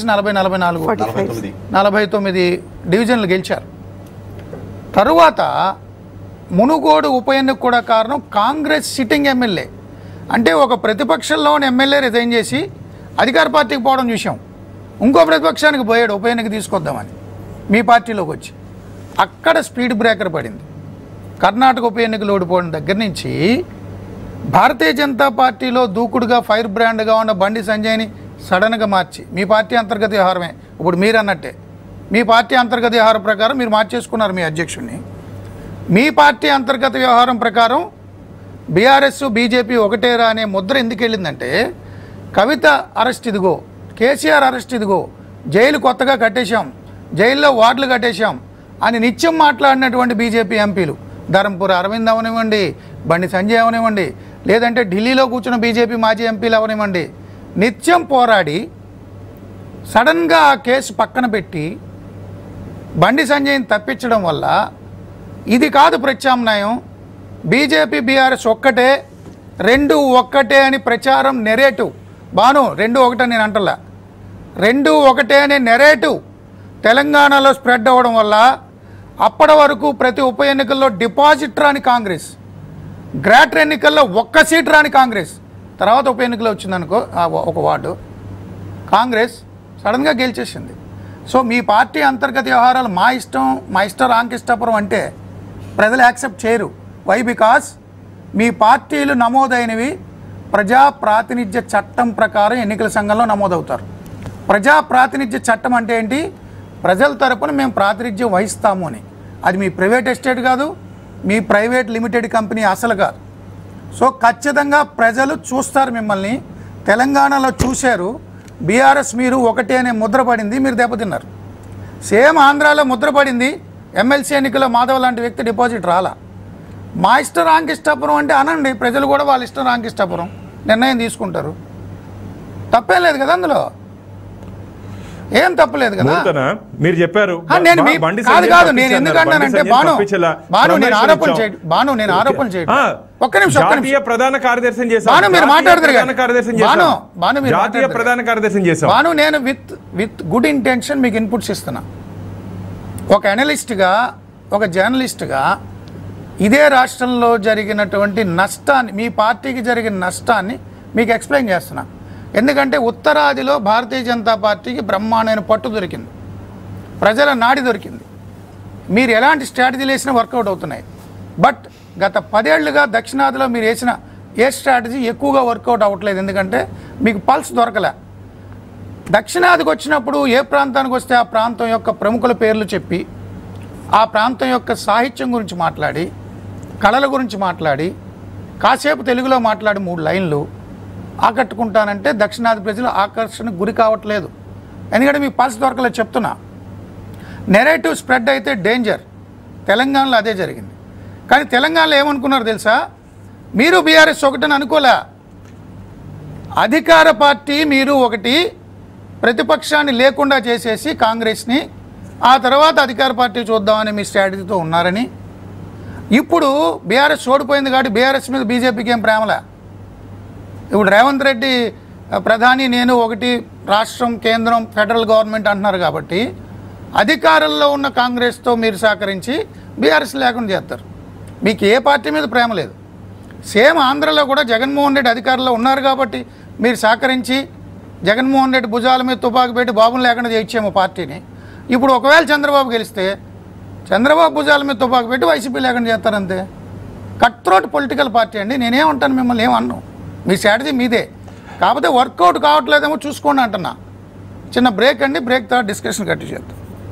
49 డివిజన్లు గెలిచారు. తరువాత మునుగోడు ఉప ఎన్నిక కూడా కారణం కాంగ్రెస్ సిట్టింగ్ ఎమ్మెల్యే. అంటే ఒక ప్రతిపక్షంలో ఉన్న ఎమ్మెల్యే రిజైన్ చేసి అధికార పార్టీకి పోవడం చూసాం. ఇంకో ప్రతిపక్షానికి పోయాడు ఉప ఎన్నిక తీసుకొద్దామని, మీ పార్టీలోకి వచ్చి అక్కడ స్పీడ్ బ్రేకర్ పడింది. కర్ణాటక ఉప ఎన్నికలు ఓడిపోవడం దగ్గర నుంచి భారతీయ జనతా పార్టీలో దూకుడుగా ఫైర్ బ్రాండ్గా ఉన్న బండి సంజయ్ని సడన్గా మార్చి, మీ పార్టీ అంతర్గత వ్యవహారమే, ఇప్పుడు మీరు అన్నట్టే మీ పార్టీ అంతర్గత వ్యవహారం ప్రకారం మీరు మార్చేసుకున్నారు మీ అధ్యక్షుడిని. మీ పార్టీ అంతర్గత వ్యవహారం ప్రకారం బీఆర్ఎస్, బీజేపీ ఒకటేరా అనే ముద్ర ఎందుకు వెళ్ళిందంటే, కవిత అరెస్ట్ ఇదిగో, కేసీఆర్ అరెస్ట్ ఇదిగో, జైలు కొత్తగా కట్టేశాం, జైల్లో వార్డులు కట్టేశాం అని నిత్యం మాట్లాడినటువంటి బీజేపీ ఎంపీలు, ధర్మపురి అరవింద్ అవనివ్వండి, బండి సంజయ్ అవనివ్వండి, లేదంటే ఢిల్లీలో కూర్చున్న బీజేపీ మాజీ ఎంపీలు అవనివ్వండి, నిత్యం పోరాడి సడన్గా ఆ కేసు పక్కన పెట్టి బండి సంజయ్ని తప్పించడం వల్ల ఇది కాదు ప్రత్యామ్నాయం, బీజేపీ, బీఆర్ఎస్ ఒక్కటే, 2 ఒక్కటే అని ప్రచారం, నెరేటివ్ బాను 2 ఒకటే నేను అంటలా, 2 ఒకటే అనే నెరేటివ్ తెలంగాణలో స్ప్రెడ్ అవ్వడం వల్ల అప్పటి వరకు ప్రతి ఉప ఎన్నికల్లో డిపాజిట్ రాని కాంగ్రెస్, గ్రేటర్ ఎన్నికల్లో 1 సీట్ రాని కాంగ్రెస్, తర్వాత ఉప ఎన్నికలో వచ్చిందనుకో ఒక వార్డు, కాంగ్రెస్ సడన్గా గెలిచేసింది. సో మీ పార్టీ అంతర్గత వ్యవహారాలు మా ఇష్టం రాంకిష్టాపురం అంటే ప్రజలు యాక్సెప్ట్ చేయరు. వై? బికాస్ మీ పార్టీలు నమోదైనవి ప్రజా ప్రాతినిధ్య చట్టం ప్రకారం ఎన్నికల సంఘంలో నమోదవుతారు. ప్రజా ప్రాతినిధ్య చట్టం అంటే ఏంటి? ప్రజల తరపున మేము ప్రాతినిధ్యం వహిస్తాము అని. అది మీ ప్రైవేట్ ఎస్టేట్ కాదు, మీ ప్రైవేట్ లిమిటెడ్ కంపెనీ అసలు కాదు. సో ఖచ్చితంగా ప్రజలు చూస్తారు మిమ్మల్ని. తెలంగాణలో చూశారు, బీఆర్ఎస్ మీరు ఒకటే అనే ముద్ర పడింది, మీరు దెబ్బతిన్నారు. సేమ్ ఆంధ్రాలో ముద్ర పడింది, ఎమ్మెల్సీ ఎన్నికల్లో మాధవ్ లాంటి వ్యక్తి డిపాజిట్ రాలా. మా ఇష్టం రాంకిష్టాపురం అంటే అనండి, ప్రజలు కూడా వాళ్ళ ఇష్టం రాంకిష్టాపురం నిర్ణయం తీసుకుంటారు, తప్పేం లేదు కదా, అందులో ఏం తప్పలేదు కదా. మీరు చెప్పారు కాదు నేను ఎందుకంటానంటే బాను నేను ఆరోపణ చేయడు, నేను ఆరోపణ చేయడు. ఒక్క నిమిషం ప్రధాన కార్యదర్శి బాను మీరు మాట్లాడతారు బాను, నేను విత్ గుడ్ ఇంటెన్షన్ మీకు ఇన్పుట్స్ ఇస్తున్నా. ఒక అనలిస్ట్గా, ఒక జర్నలిస్ట్గా ఇదే రాష్ట్రంలో జరిగినటువంటి నష్టాన్ని, మీ పార్టీకి జరిగిన నష్టాన్ని మీకు ఎక్స్ప్లెయిన్ చేస్తున్నా. ఎందుకంటే ఉత్తరాదిలో భారతీయ జనతా పార్టీకి బ్రహ్మాండమైన పట్టు దొరికింది, ప్రజల నాడి దొరికింది. మీరు ఎలాంటి స్ట్రాటజీలు వేసినా వర్కౌట్ అవుతున్నాయి. బట్ గత 10 ఏళ్లుగా దక్షిణాదిలో మీరు వేసిన ఏ స్ట్రాటజీ ఎక్కువగా వర్కౌట్ అవ్వట్లేదు, ఎందుకంటే మీకు పల్స్ దొరకలే. దక్షిణాదికి వచ్చినప్పుడు ఏ ప్రాంతానికి వస్తే ఆ ప్రాంతం యొక్క ప్రముఖుల పేర్లు చెప్పి, ఆ ప్రాంతం యొక్క సాహిత్యం గురించి మాట్లాడి, కళల గురించి మాట్లాడి, కాసేపు తెలుగులో మాట్లాడి 3 లైన్లు ఆకట్టుకుంటానంటే దక్షిణాది ప్రజలు ఆకర్షణకు గురి కావట్లేదు. ఎందుకంటే మీకు పల్స్ దొరకలేదు చెప్తున్నా. నెరేటివ్ స్ప్రెడ్ అయితే డేంజర్. తెలంగాణలో అదే జరిగింది. కానీ తెలంగాణలో ఏమనుకున్నారు తెలుసా, మీరు బీఆర్ఎస్ ఒకటని అనుకోలే. అధికార పార్టీ మీరు ఒకటి, ప్రతిపక్షాన్ని లేకుండా చేసేసి కాంగ్రెస్ని, ఆ తర్వాత అధికార పార్టీ చూద్దామని మీ స్ట్రాటజీతో ఉన్నారని. ఇప్పుడు బీఆర్ఎస్ ఓడిపోయింది కాబట్టి బీఆర్ఎస్ మీద బీజేపీకి ఏం ప్రేమలే. ఇప్పుడు రేవంత్ రెడ్డి ప్రధాని, నేను ఒకటి, రాష్ట్రం కేంద్రం ఫెడరల్ గవర్నమెంట్ అంటున్నారు కాబట్టి అధికారంలో ఉన్న కాంగ్రెస్తో మీరు సహకరించి బీఆర్ఎస్ లేకుండా చేస్తారు. మీకు ఏ పార్టీ మీద ప్రేమ లేదు. సేమ్ ఆంధ్రలో కూడా జగన్మోహన్ రెడ్డి అధికారంలో ఉన్నారు కాబట్టి మీరు సహకరించి జగన్మోహన్ రెడ్డి భుజాల మీద తుపాకు పెట్టి బాబుని లేకుండా చేయించేమో పార్టీని. ఇప్పుడు ఒకవేళ చంద్రబాబు గెలిస్తే చంద్రబాబు భుజాల మీద తుపాకు పెట్టి వైసీపీ లేకుండా చేస్తారంతే. కట్ త్రోట్ పొలిటికల్ పార్టీ అండి. నేనేమంటాను, మిమ్మల్ని ఏమన్నాను, మీ స్ట్రాటజీ మీదే. కాకపోతే వర్కౌట్ కావట్లేదేమో చూసుకోండి అంటున్నా. చిన్న బ్రేక్ అండి, బ్రేక్ తర్వాత డిస్కషన్ కంటిన్యూ చేద్దాం.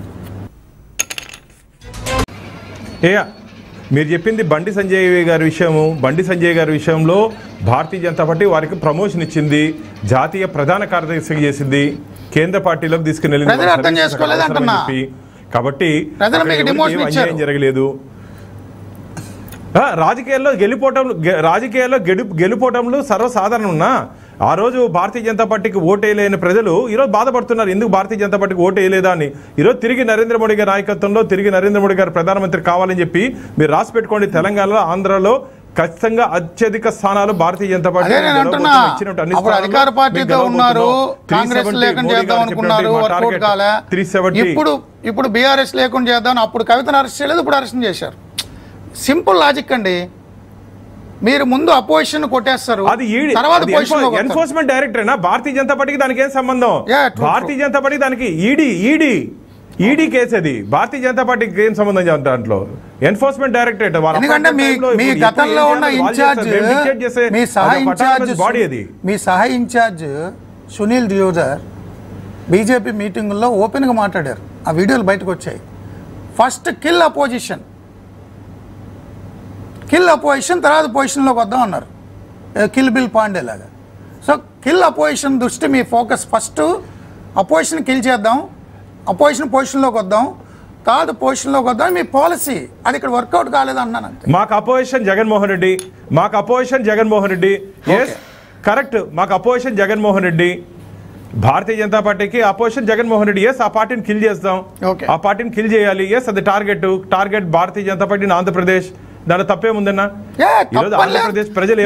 మీరు చెప్పింది బండి సంజయ్ గారి విషయంలో భారతీయ జనతా పార్టీ వారికి ప్రమోషన్ ఇచ్చింది, జాతీయ ప్రధాన కార్యదర్శిగా చేసింది, కేంద్ర పార్టీలోకి తీసుకుని కాబట్టి అన్యాయం జరగలేదు. రాజకీయాల్లో గెలుపోవటంలో సర్వసాధారణం ఉన్నా ఆ రోజు భారతీయ జనతా పార్టీకి ఓటేయలేని ప్రజలు ఈరోజు బాధపడుతున్నారు, ఎందుకు భారతీయ జనతా పార్టీకి ఓటేయలేదా అని. ఈరోజు తిరిగి నరేంద్ర మోడీ గారి నాయకత్వంలో తిరిగి నరేంద్ర మోడీ గారు ప్రధానమంత్రి కావాలని చెప్పి మీరు రాసి పెట్టుకోండి. తెలంగాణలో, ఆంధ్రలో ఖచ్చితంగా అత్యధిక స్థానాలు భారతీయ జనతా పార్టీ ఇప్పుడు బీఆర్ఎస్ లేకుండా చేద్దాం. అప్పుడు కవితను అరెస్ట్ చేయలేదు, ఇప్పుడు అరెస్ట్ చేశారు. సింపుల్ లాజిక్ అండి. మీరు ముందు అపోజిషన్ కొట్టేస్తారు, తర్వాత ఎన్ఫోర్స్మెంట్ డైరెక్టరేనా భారతీయ జనతా పార్టీకి దానికి ఏం సంబంధం? భారతీయ జనతా పార్టీ దానికి ఈడీ కేసు, అది భారతీయ జనతా పార్టీకి ఏం సంబంధం దాంట్లో? ఎన్ఫోర్స్మెంట్ డైరెక్టరేట్ మీ సహా ఇన్ఛార్జ్ సునీల్ డియోజర్ బీజేపీ మీటింగుల్లో ఓపెన్గా మాట్లాడారు. ఆ వీడియోలు బయటకు వచ్చాయి. ఫస్ట్ కిల్ అపోజిషన్, తర్వాత పొజిషన్లోకి వద్దాం అన్నారు, కిల్ బిల్ పాండే లాగా. సో కిల్ అపోజిషన్ దృష్టి మీ ఫోకస్. ఫస్ట్ అపోజిషన్ కిల్ చేద్దాం, అపోజిషన్ పొజిషన్లోకి వద్దాం, తర్వాత పొజిషన్లోకి వద్దాం మీ పాలసీ. అది ఇక్కడ వర్కౌట్ కాలేదు అన్నాను అంతే. మాకు అపోజిషన్ జగన్మోహన్ రెడ్డి కరెక్ట్. మాకు అపోజిషన్ జగన్మోహన్ రెడ్డి, భారతీయ జనతా పార్టీకి అపోజిషన్ జగన్మోహన్ రెడ్డి. ఆ పార్టీని కిల్ చేస్తాం, ఆ పార్టీని కిల్ చేయాలి. అది టార్గెట్ భారతీయ జనతా పార్టీని ఆంధ్రప్రదేశ్. దాంట్లో తప్పేముందన్నా? ఈరోజు ఆంధ్రప్రదేశ్ ప్రజలు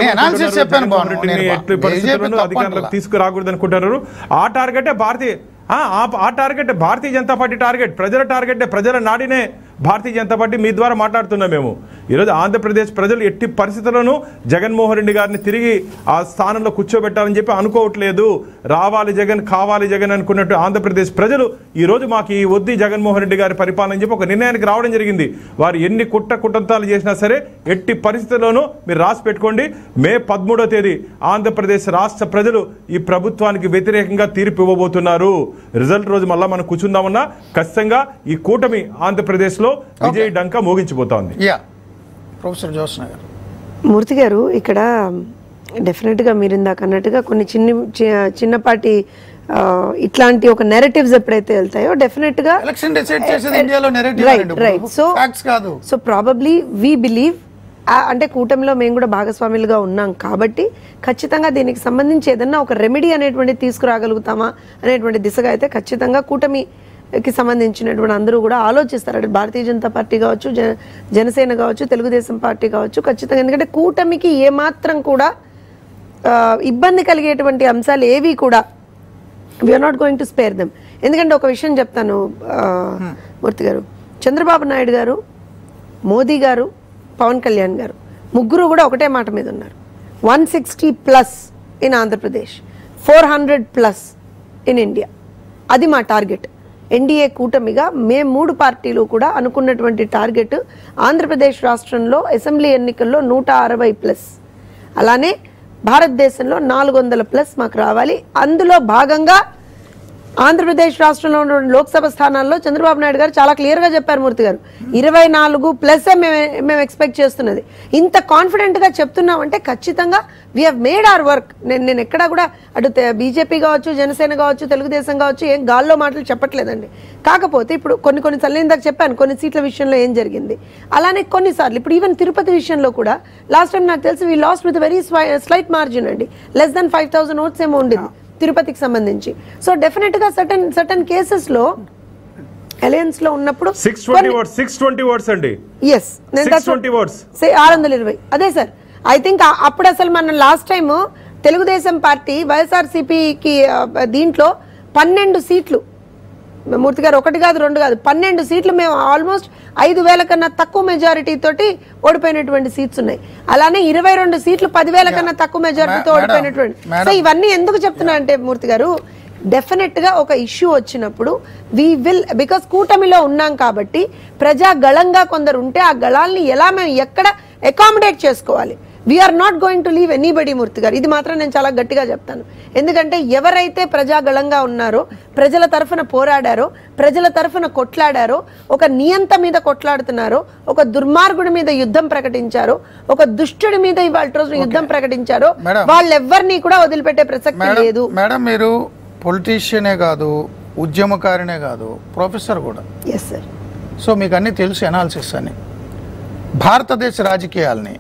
అధికారంలోకి తీసుకురాకూడదు అనుకుంటున్నారు. ఆ టార్గెటే భారతీయ జనతా పార్టీ టార్గెట్, ప్రజల టార్గెట్, ప్రజల నాడినే భారతీయ జనతా పార్టీ మీ ద్వారా మాట్లాడుతున్నాం మేము. ఈరోజు ఆంధ్రప్రదేశ్ ప్రజలు ఎట్టి పరిస్థితుల్లోనూ జగన్మోహన్ రెడ్డి గారిని తిరిగి ఆ స్థానంలో కూర్చోబెట్టాలని చెప్పి అనుకోవట్లేదు. రావాలి జగన్, కావాలి జగన్ అనుకున్నట్టు ఆంధ్రప్రదేశ్ ప్రజలు ఈరోజు మాకు ఈ వద్ది జగన్మోహన్ రెడ్డి గారి పరిపాలన అని చెప్పి ఒక నిర్ణయానికి రావడం జరిగింది. వారు ఎన్ని కుట్రకుతంత్రాలు చేసినా సరే ఎట్టి పరిస్థితుల్లోనూ మీరు రాసి పెట్టుకోండి, మే 13వ తేదీ ఆంధ్రప్రదేశ్ రాష్ట్ర ప్రజలు ఈ ప్రభుత్వానికి వ్యతిరేకంగా తీర్పు ఇవ్వబోతున్నారు. రిజల్ట్ రోజు మళ్ళీ మనం కూర్చుందామన్నా ఖచ్చితంగా ఈ కూటమి ఆంధ్రప్రదేశ్లో విజయ డంకా మోగించిపోతోంది. ప్రొఫెసర్ జోష్న గారు, మూర్తి గారు, ఇక్కడ డెఫినెట్గా మీరు ఇందాక అన్నట్టుగా కొన్ని చిన్నపాటి ఇట్లాంటి ఒక నెరేటివ్స్ ఎప్పుడైతే వెళ్తాయో డెఫినెట్గా సో ప్రాబబ్లీ వీ బిలీవ్, అంటే కూటమిలో మేము కూడా భాగస్వాములుగా ఉన్నాం కాబట్టి ఖచ్చితంగా దీనికి సంబంధించి ఏదన్నా ఒక రెమెడీ అనేటువంటి తీసుకురాగలుగుతామా అనేటువంటి దిశగా అయితే ఖచ్చితంగా కూటమికి సంబంధించినటువంటి అందరూ కూడా ఆలోచిస్తారు. అంటే భారతీయ జనతా పార్టీ కావచ్చు, జనసేన కావచ్చు, తెలుగుదేశం పార్టీ కావచ్చు, ఖచ్చితంగా. ఎందుకంటే కూటమికి ఏమాత్రం కూడా ఇబ్బంది కలిగేటువంటి అంశాలు ఏవి కూడా we're not going to spare them. ఎందుకంటే ఒక విషయం చెప్తాను మూర్తి గారు, చంద్రబాబు నాయుడు గారు, మోదీ గారు, పవన్ కళ్యాణ్ గారు ముగ్గురు కూడా ఒకటే మాట మీద ఉన్నారు. 160+ ఇన్ ఆంధ్రప్రదేశ్. 400+ in India. అది మా టార్గెట్. ఎన్డీఏ కూటమిగా మేము 3 పార్టీలు కూడా అనుకున్నటువంటి టార్గెట్ ఆంధ్రప్రదేశ్ రాష్ట్రంలో అసెంబ్లీ ఎన్నికల్లో 160+, అలానే భారతదేశంలో 400+ మాకు రావాలి. అందులో భాగంగా ఆంధ్రప్రదేశ్ రాష్ట్రంలో ఉన్న లోక్సభ స్థానాల్లో చంద్రబాబు నాయుడు గారు చాలా క్లియర్గా చెప్పారు, మూర్తి గారు 24+ మేము ఎక్స్పెక్ట్ చేస్తున్నది. ఇంత కాన్ఫిడెంట్గా చెప్తున్నామంటే ఖచ్చితంగా we have made our work. నేను ఎక్కడా కూడా అటు బీజేపీ కావచ్చు, జనసేన కావచ్చు, తెలుగుదేశం కావచ్చు ఏం గాల్లో మాటలు చెప్పట్లేదండి. కాకపోతే ఇప్పుడు కొన్ని సార్లు ఇందాక చెప్పాను కొన్ని సీట్ల విషయంలో ఏం జరిగింది. అలానే కొన్నిసార్లు ఇప్పుడు ఈవెన్ తిరుపతి విషయంలో కూడా లాస్ట్ టైం నాకు తెలిసి we lost with very slight margin అండి. లెస్ దెన్ 5,000 ఓట్స్ ఏమో ఉండింది తిరుపతికి సంబంధించి. సో డెఫినెట్ గా సర్టన్ కేసెస్ లో అలయన్స్ లో ఉన్నప్పుడు 620 ఓట్స్ అండి. yes 620 votes 620. అదే సార్, ఐ థింక్ అప్పుడు అసలు మనం లాస్ట్ టైం తెలుగుదేశం పార్టీ వైఎస్ఆర్సీపీకి దీంట్లో 12 సీట్లు, మూర్తి గారు 1 కాదు 2 కాదు 12 సీట్లు మేము ఆల్మోస్ట్ 5,000 కన్నా తక్కువ మెజారిటీ తోటి ఓడిపోయినటువంటి సీట్స్ ఉన్నాయి. అలానే 22 సీట్లు 10,000 కన్నా తక్కువ మెజారిటీతో ఓడిపోయినటువంటి. సో ఇవన్నీ ఎందుకు చెప్తున్నా అంటే మూర్తి గారు, డెఫినెట్ గా ఒక ఇష్యూ వచ్చినప్పుడు వీ విల్, బికాస్ కూటమిలో ఉన్నాం కాబట్టి ప్రజా గళంగా కొందరు ఉంటే ఆ గళాల్ని ఎలా మేము ఎక్కడ అకామిడేట్ చేసుకోవాలి. We're not going to leave anybody Murthy గారు, ఇది మాత్రం నేను చాలా గట్టిగా చెప్తాను. ఎందుకంటే ఎవరైతే ప్రజాగళంగా ఉన్నారో, ప్రజల తరఫున పోరాడారో, ప్రజల తరఫున కొట్లాడారో, ఒక నియంత మీద కొట్లాడుతున్నారో, ఒక దుర్మార్గుడి మీద యుద్ధం ప్రకటించారో, ఒక దుష్టుడి మీద ఇవాళ రోజు యుద్ధం ప్రకటించారో వాళ్ళెవ్వరినీ కూడా వదిలిపెట్టే ప్రసక్తి లేదు. మేడం మీరు పొలిటీషియనే కాదు, ఉద్యమకారినే కాదు, ప్రొఫెసర్ కూడా. Yes sir. సో మీకు అన్నీ తెలుసు, ఎనాలిసిస్ అని. భారతదేశ రాజకీయాల్ని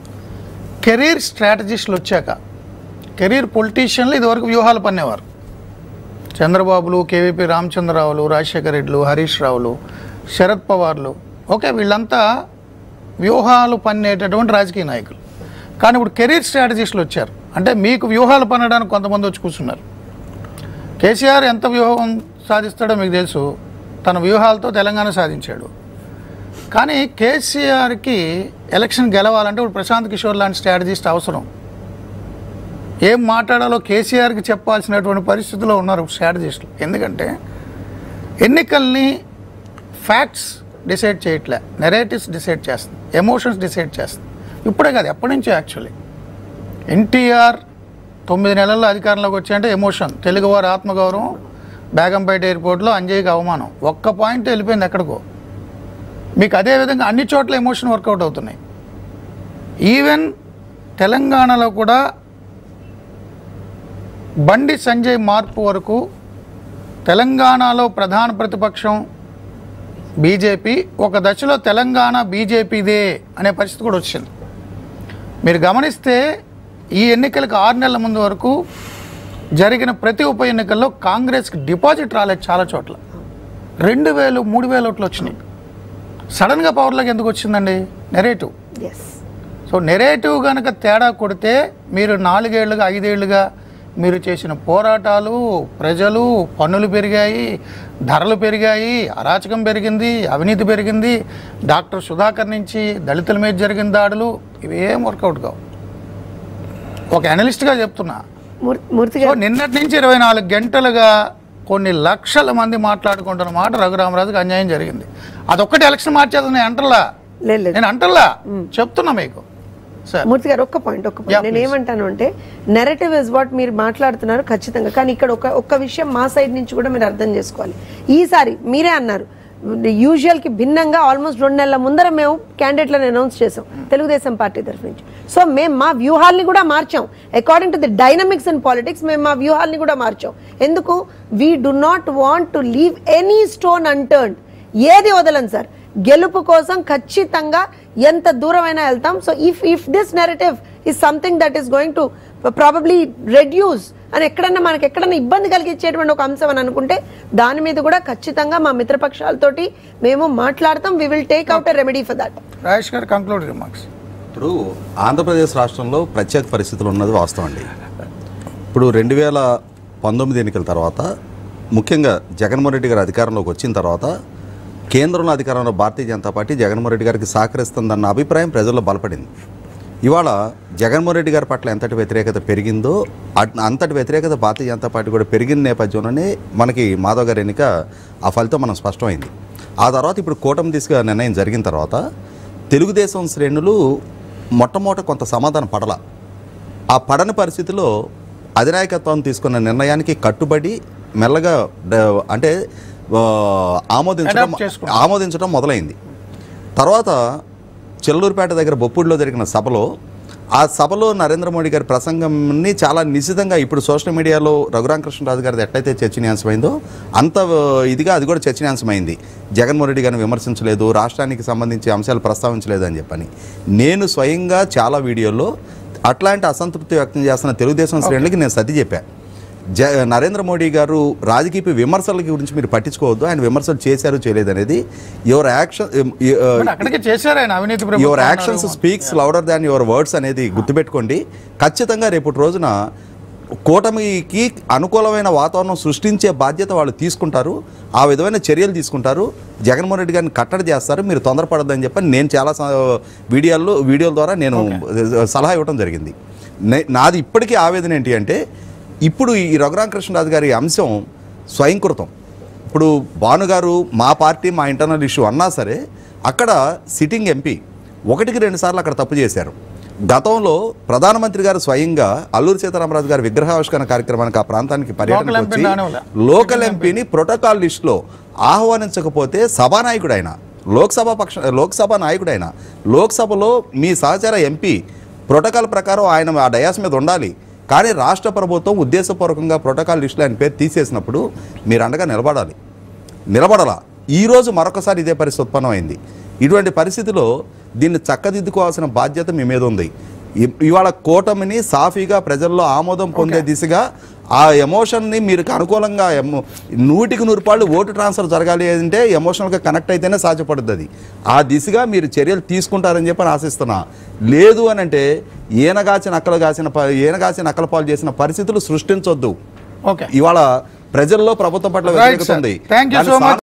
కెరీర్ స్ట్రాటజిస్టులు వచ్చాక, కెరీర్ పొలిటీషియన్లు ఇదివరకు వ్యూహాలు పన్నేవారు. చంద్రబాబులు, కేవీపీ రామచంద్రరావులు, రాజశేఖర రెడ్డిలు, హరీష్ రావులు, శరద్ పవార్లు, ఓకే వీళ్ళంతా వ్యూహాలు పన్నేటటువంటి రాజకీయ నాయకులు. కానీ ఇప్పుడు కెరీర్ స్ట్రాటజిస్టులు వచ్చారు. అంటే మీకు వ్యూహాలు పన్నడానికి కొంతమంది వచ్చి కూర్చున్నారు. కేసీఆర్ ఎంత వ్యూహం సాధిస్తాడో మీకు తెలుసు, తన వ్యూహాలతో తెలంగాణ సాధించాడు. కానీ కేసీఆర్కి ఎలక్షన్ గెలవాలంటే ఇప్పుడు ప్రశాంత్ కిషోర్ లాంటి స్ట్రాటజిస్ట్ అవసరం. ఏం మాట్లాడాలో కేసీఆర్కి చెప్పాల్సినటువంటి పరిస్థితుల్లో ఉన్నారు స్ట్రాటజిస్టులు. ఎందుకంటే ఎన్నికల్ని ఫ్యాక్ట్స్ డిసైడ్ చేయట్లే, నెరేటివ్స్ డిసైడ్ చేస్తుంది, ఎమోషన్స్ డిసైడ్ చేస్తుంది. ఇప్పుడే కాదు, ఎప్పటి నుంచో యాక్చువల్లీ. ఎన్టీఆర్ 9 నెలల్లో అధికారంలోకి వచ్చాయంటే ఎమోషన్, తెలుగువారి ఆత్మగౌరవం, బేగంపేట ఎయిర్పోర్ట్లో అంజయ్యకి అవమానం, ఒక్క పాయింట్ వెళ్ళిపోయింది ఎక్కడికో. మీకు అదేవిధంగా అన్ని చోట్ల ఎమోషన్ వర్కౌట్ అవుతున్నాయి. ఈవెన్ తెలంగాణలో కూడా బండి సంజయ్ మార్పు వరకు తెలంగాణలో ప్రధాన ప్రతిపక్షం బీజేపీ, ఒక దశలో తెలంగాణ బీజేపీదే అనే పరిస్థితి కూడా వచ్చింది. మీరు గమనిస్తే ఈ ఎన్నికలకు 6 నెలల ముందు వరకు జరిగిన ప్రతి ఉప ఎన్నికల్లో కాంగ్రెస్కి డిపాజిట్ రాలేదు. చాలా చోట్ల 2,000, 3,000 ఓట్లు వచ్చినాయి. సడన్గా పవర్లోకి ఎందుకు వచ్చిందండి? నెరేటివ్. సో నెరేటివ్ కనుక తేడా కొడితే మీరు 4 ఏళ్ళుగా 5 ఏళ్ళుగా మీరు చేసిన పోరాటాలు, ప్రజలు, పన్నులు పెరిగాయి, ధరలు పెరిగాయి, అరాచకం పెరిగింది, అవినీతి పెరిగింది, డాక్టర్ సుధాకర్ నుంచి దళితుల మీద జరిగిన దాడులు, ఇవేం వర్కౌట్ కావు. ఒక అనలిస్ట్గా చెప్తున్నా. సో నిన్నటి నుంచి 24 గంటలుగా కొన్ని లక్షల మంది మాట్లాడుకుంటున్న మాట రఘురామరాజుకి అన్యాయం జరిగింది. అదొక్కటి ఎలక్షన్ మార్చేది నేను అంటల్లా చెప్తున్నా మీకు. మూర్తి గారు ఒక్క పాయింట్ నేను ఏమంటాను అంటే, నెరేటివ్ ఇస్ వాట్ మీరు మాట్లాడుతున్నారు ఖచ్చితంగా. కానీ ఇక్కడ ఒక్క విషయం మా సైడ్ నుంచి కూడా మీరు అర్థం చేసుకోవాలి. ఈసారి మీరే అన్నారు యూజువల్కి భిన్నంగా ఆల్మోస్ట్ 2 నెలల ముందర మేము క్యాండిడేట్లను అనౌన్స్ చేసాం తెలుగుదేశం పార్టీ తరఫు నుంచి. సో మేము మా వ్యూహాల్ని కూడా మార్చాం. According to the dynamics in politics మేము మా వ్యూహాల్ని కూడా మార్చాం. ఎందుకు? We do not want to leave any stone unturned. ఏది వదలం సార్. గెలుపు కోసం ఖచ్చితంగా ఎంత దూరమైనా వెళ్తాం. So if this narrative is something that is going to probably reduce అని మనకి ఎక్కడన్నా ఇబ్బంది కలిగించేటువంటి ఒక అంశం అని అనుకుంటే దాని మీద కూడా ఖచ్చితంగా మా మిత్రపక్షాలతోటి మేము మాట్లాడతాం. We will take out a remedy for that. Rajesh గారు కంక్లూడ్ రిమార్క్స్. ఇప్పుడు ఆంధ్రప్రదేశ్ రాష్ట్రంలో ప్రత్యేక పరిస్థితులు ఉన్నది వాస్తవం అండి. ఇప్పుడు 2019 ఎన్నికల తర్వాత ముఖ్యంగా జగన్మోహన్ రెడ్డి గారు అధికారంలోకి వచ్చిన తర్వాత కేంద్రంలో అధికారంలో భారతీయ జనతా పార్టీ జగన్మోహన్ రెడ్డి గారికి సహకరిస్తుందన్న అభిప్రాయం ప్రజల్లో బలపడింది. ఇవాళ జగన్మోహన్ రెడ్డి గారి పట్ల ఎంతటి వ్యతిరేకత పెరిగిందో అంతటి వ్యతిరేకత భారతీయ జనతా పార్టీ కూడా పెరిగిన నేపథ్యంలోనే మనకి మాధవ్ గారి ఎన్నిక ఆ ఫలితం మనం స్పష్టమైంది. ఆ తర్వాత ఇప్పుడు కూటమి దిశగా నిర్ణయం జరిగిన తర్వాత తెలుగుదేశం శ్రేణులు మొట్టమొదట కొంత సమాధానం పడల. ఆ పడని పరిస్థితిలో అధినాయకత్వం తీసుకున్న నిర్ణయానికి కట్టుబడి మెల్లగా అంటే ఆమోదించడం మొదలైంది. తర్వాత చెల్లూరుపేట దగ్గర బొప్పూడిలో జరిగిన సభలో ఆ సభలో నరేంద్ర మోడీ గారి ప్రసంగంని చాలా నిశితంగా ఇప్పుడు సోషల్ మీడియాలో రఘురామ కృష్ణరాజు గారిది ఎట్లయితే చర్చనీయాంశమైందో అంత ఇదిగా అది కూడా చర్చనీయాంశమైంది. జగన్మోహన్ రెడ్డి గారిని విమర్శించలేదు, రాష్ట్రానికి సంబంధించి అంశాలు ప్రస్తావించలేదు అని చెప్పని నేను స్వయంగా చాలా వీడియోల్లో అట్లాంటి అసంతృప్తి వ్యక్తం చేస్తున్న తెలుగుదేశం శ్రేణులకి నేను సర్ది చెప్పాను. నరేంద్ర మోడీ గారు రాజకీయ విమర్శల గురించి మీరు పట్టించుకోవద్దు, ఆయన విమర్శలు చేశారు చేయలేదు అనేది your actions speaks louder than your words అనేది గుర్తుపెట్టుకోండి. ఖచ్చితంగా రేపటి రోజున కూటమికి అనుకూలమైన వాతావరణం సృష్టించే బాధ్యత వాళ్ళు తీసుకుంటారు, ఆ విధమైన చర్యలు తీసుకుంటారు, జగన్మోహన్ రెడ్డి గారిని కట్టడి చేస్తారు. మీరు తొందరపడద్దని చెప్పని నేను చాలా వీడియోల ద్వారా నేను సలహా ఇవ్వడం జరిగింది. నాది ఇప్పటికీ ఆవేదన ఏంటి అంటే ఇప్పుడు ఈ రఘురామ కృష్ణరాజు గారి అంశం స్వయంకృతం. ఇప్పుడు భానుగారు మా పార్టీ మా ఇంటర్నల్ ఇష్యూ అన్నా సరే అక్కడ సిట్టింగ్ ఎంపీ 1-2 సార్లు అక్కడ తప్పు చేశారు. గతంలో ప్రధానమంత్రి గారు స్వయంగా అల్లూరి సీతారామరాజు గారి విగ్రహావిష్కరణ కార్యక్రమానికి ఆ ప్రాంతానికి పర్యటనకు వచ్చి లోకల్ ఎంపీని ప్రోటోకాల్ లిస్టులో ఆహ్వానించకపోతే సభానాయకుడు ఆయన, లోక్సభ నాయకుడు ఆయన, లోక్సభలో మీ సహచర ఎంపీ ప్రోటోకాల్ ప్రకారం ఆయన ఆ డయాస్ మీద ఉండాలి. కానీ రాష్ట్ర ప్రభుత్వం ఉద్దేశపూర్వకంగా ప్రోటోకాల్ లిస్టులో ఆయన పేరు తీసేసినప్పుడు మీరు అండగా నిలబడాలా. ఈరోజు మరొకసారి ఇదే పరిస్థితి ఉత్పన్నమైంది. ఇటువంటి పరిస్థితిలో దీన్ని చక్కదిద్దుకోవాల్సిన బాధ్యత మీ మీద ఉంది. ఇవాళ కూటమిని సాఫీగా ప్రజల్లో ఆమోదం పొందే దిశగా ఆ ఎమోషన్ని మీరు అనుకూలంగా 100% ఓటు ట్రాన్స్ఫర్ జరగాలి అంటే ఎమోషనల్గా కనెక్ట్ అయితేనే సాధ్యపడుతుంది. అది ఆ దిశగా మీరు చర్యలు తీసుకుంటారని చెప్పని ఆశిస్తున్నా. లేదు అని అంటే ఈయనగాచి నక్కల పాలు చేసిన పరిస్థితులు సృష్టించొద్దు. ఇవాళ ప్రజల్లో ప్రభుత్వం పట్ల వ్యతిరేకత ఉంది.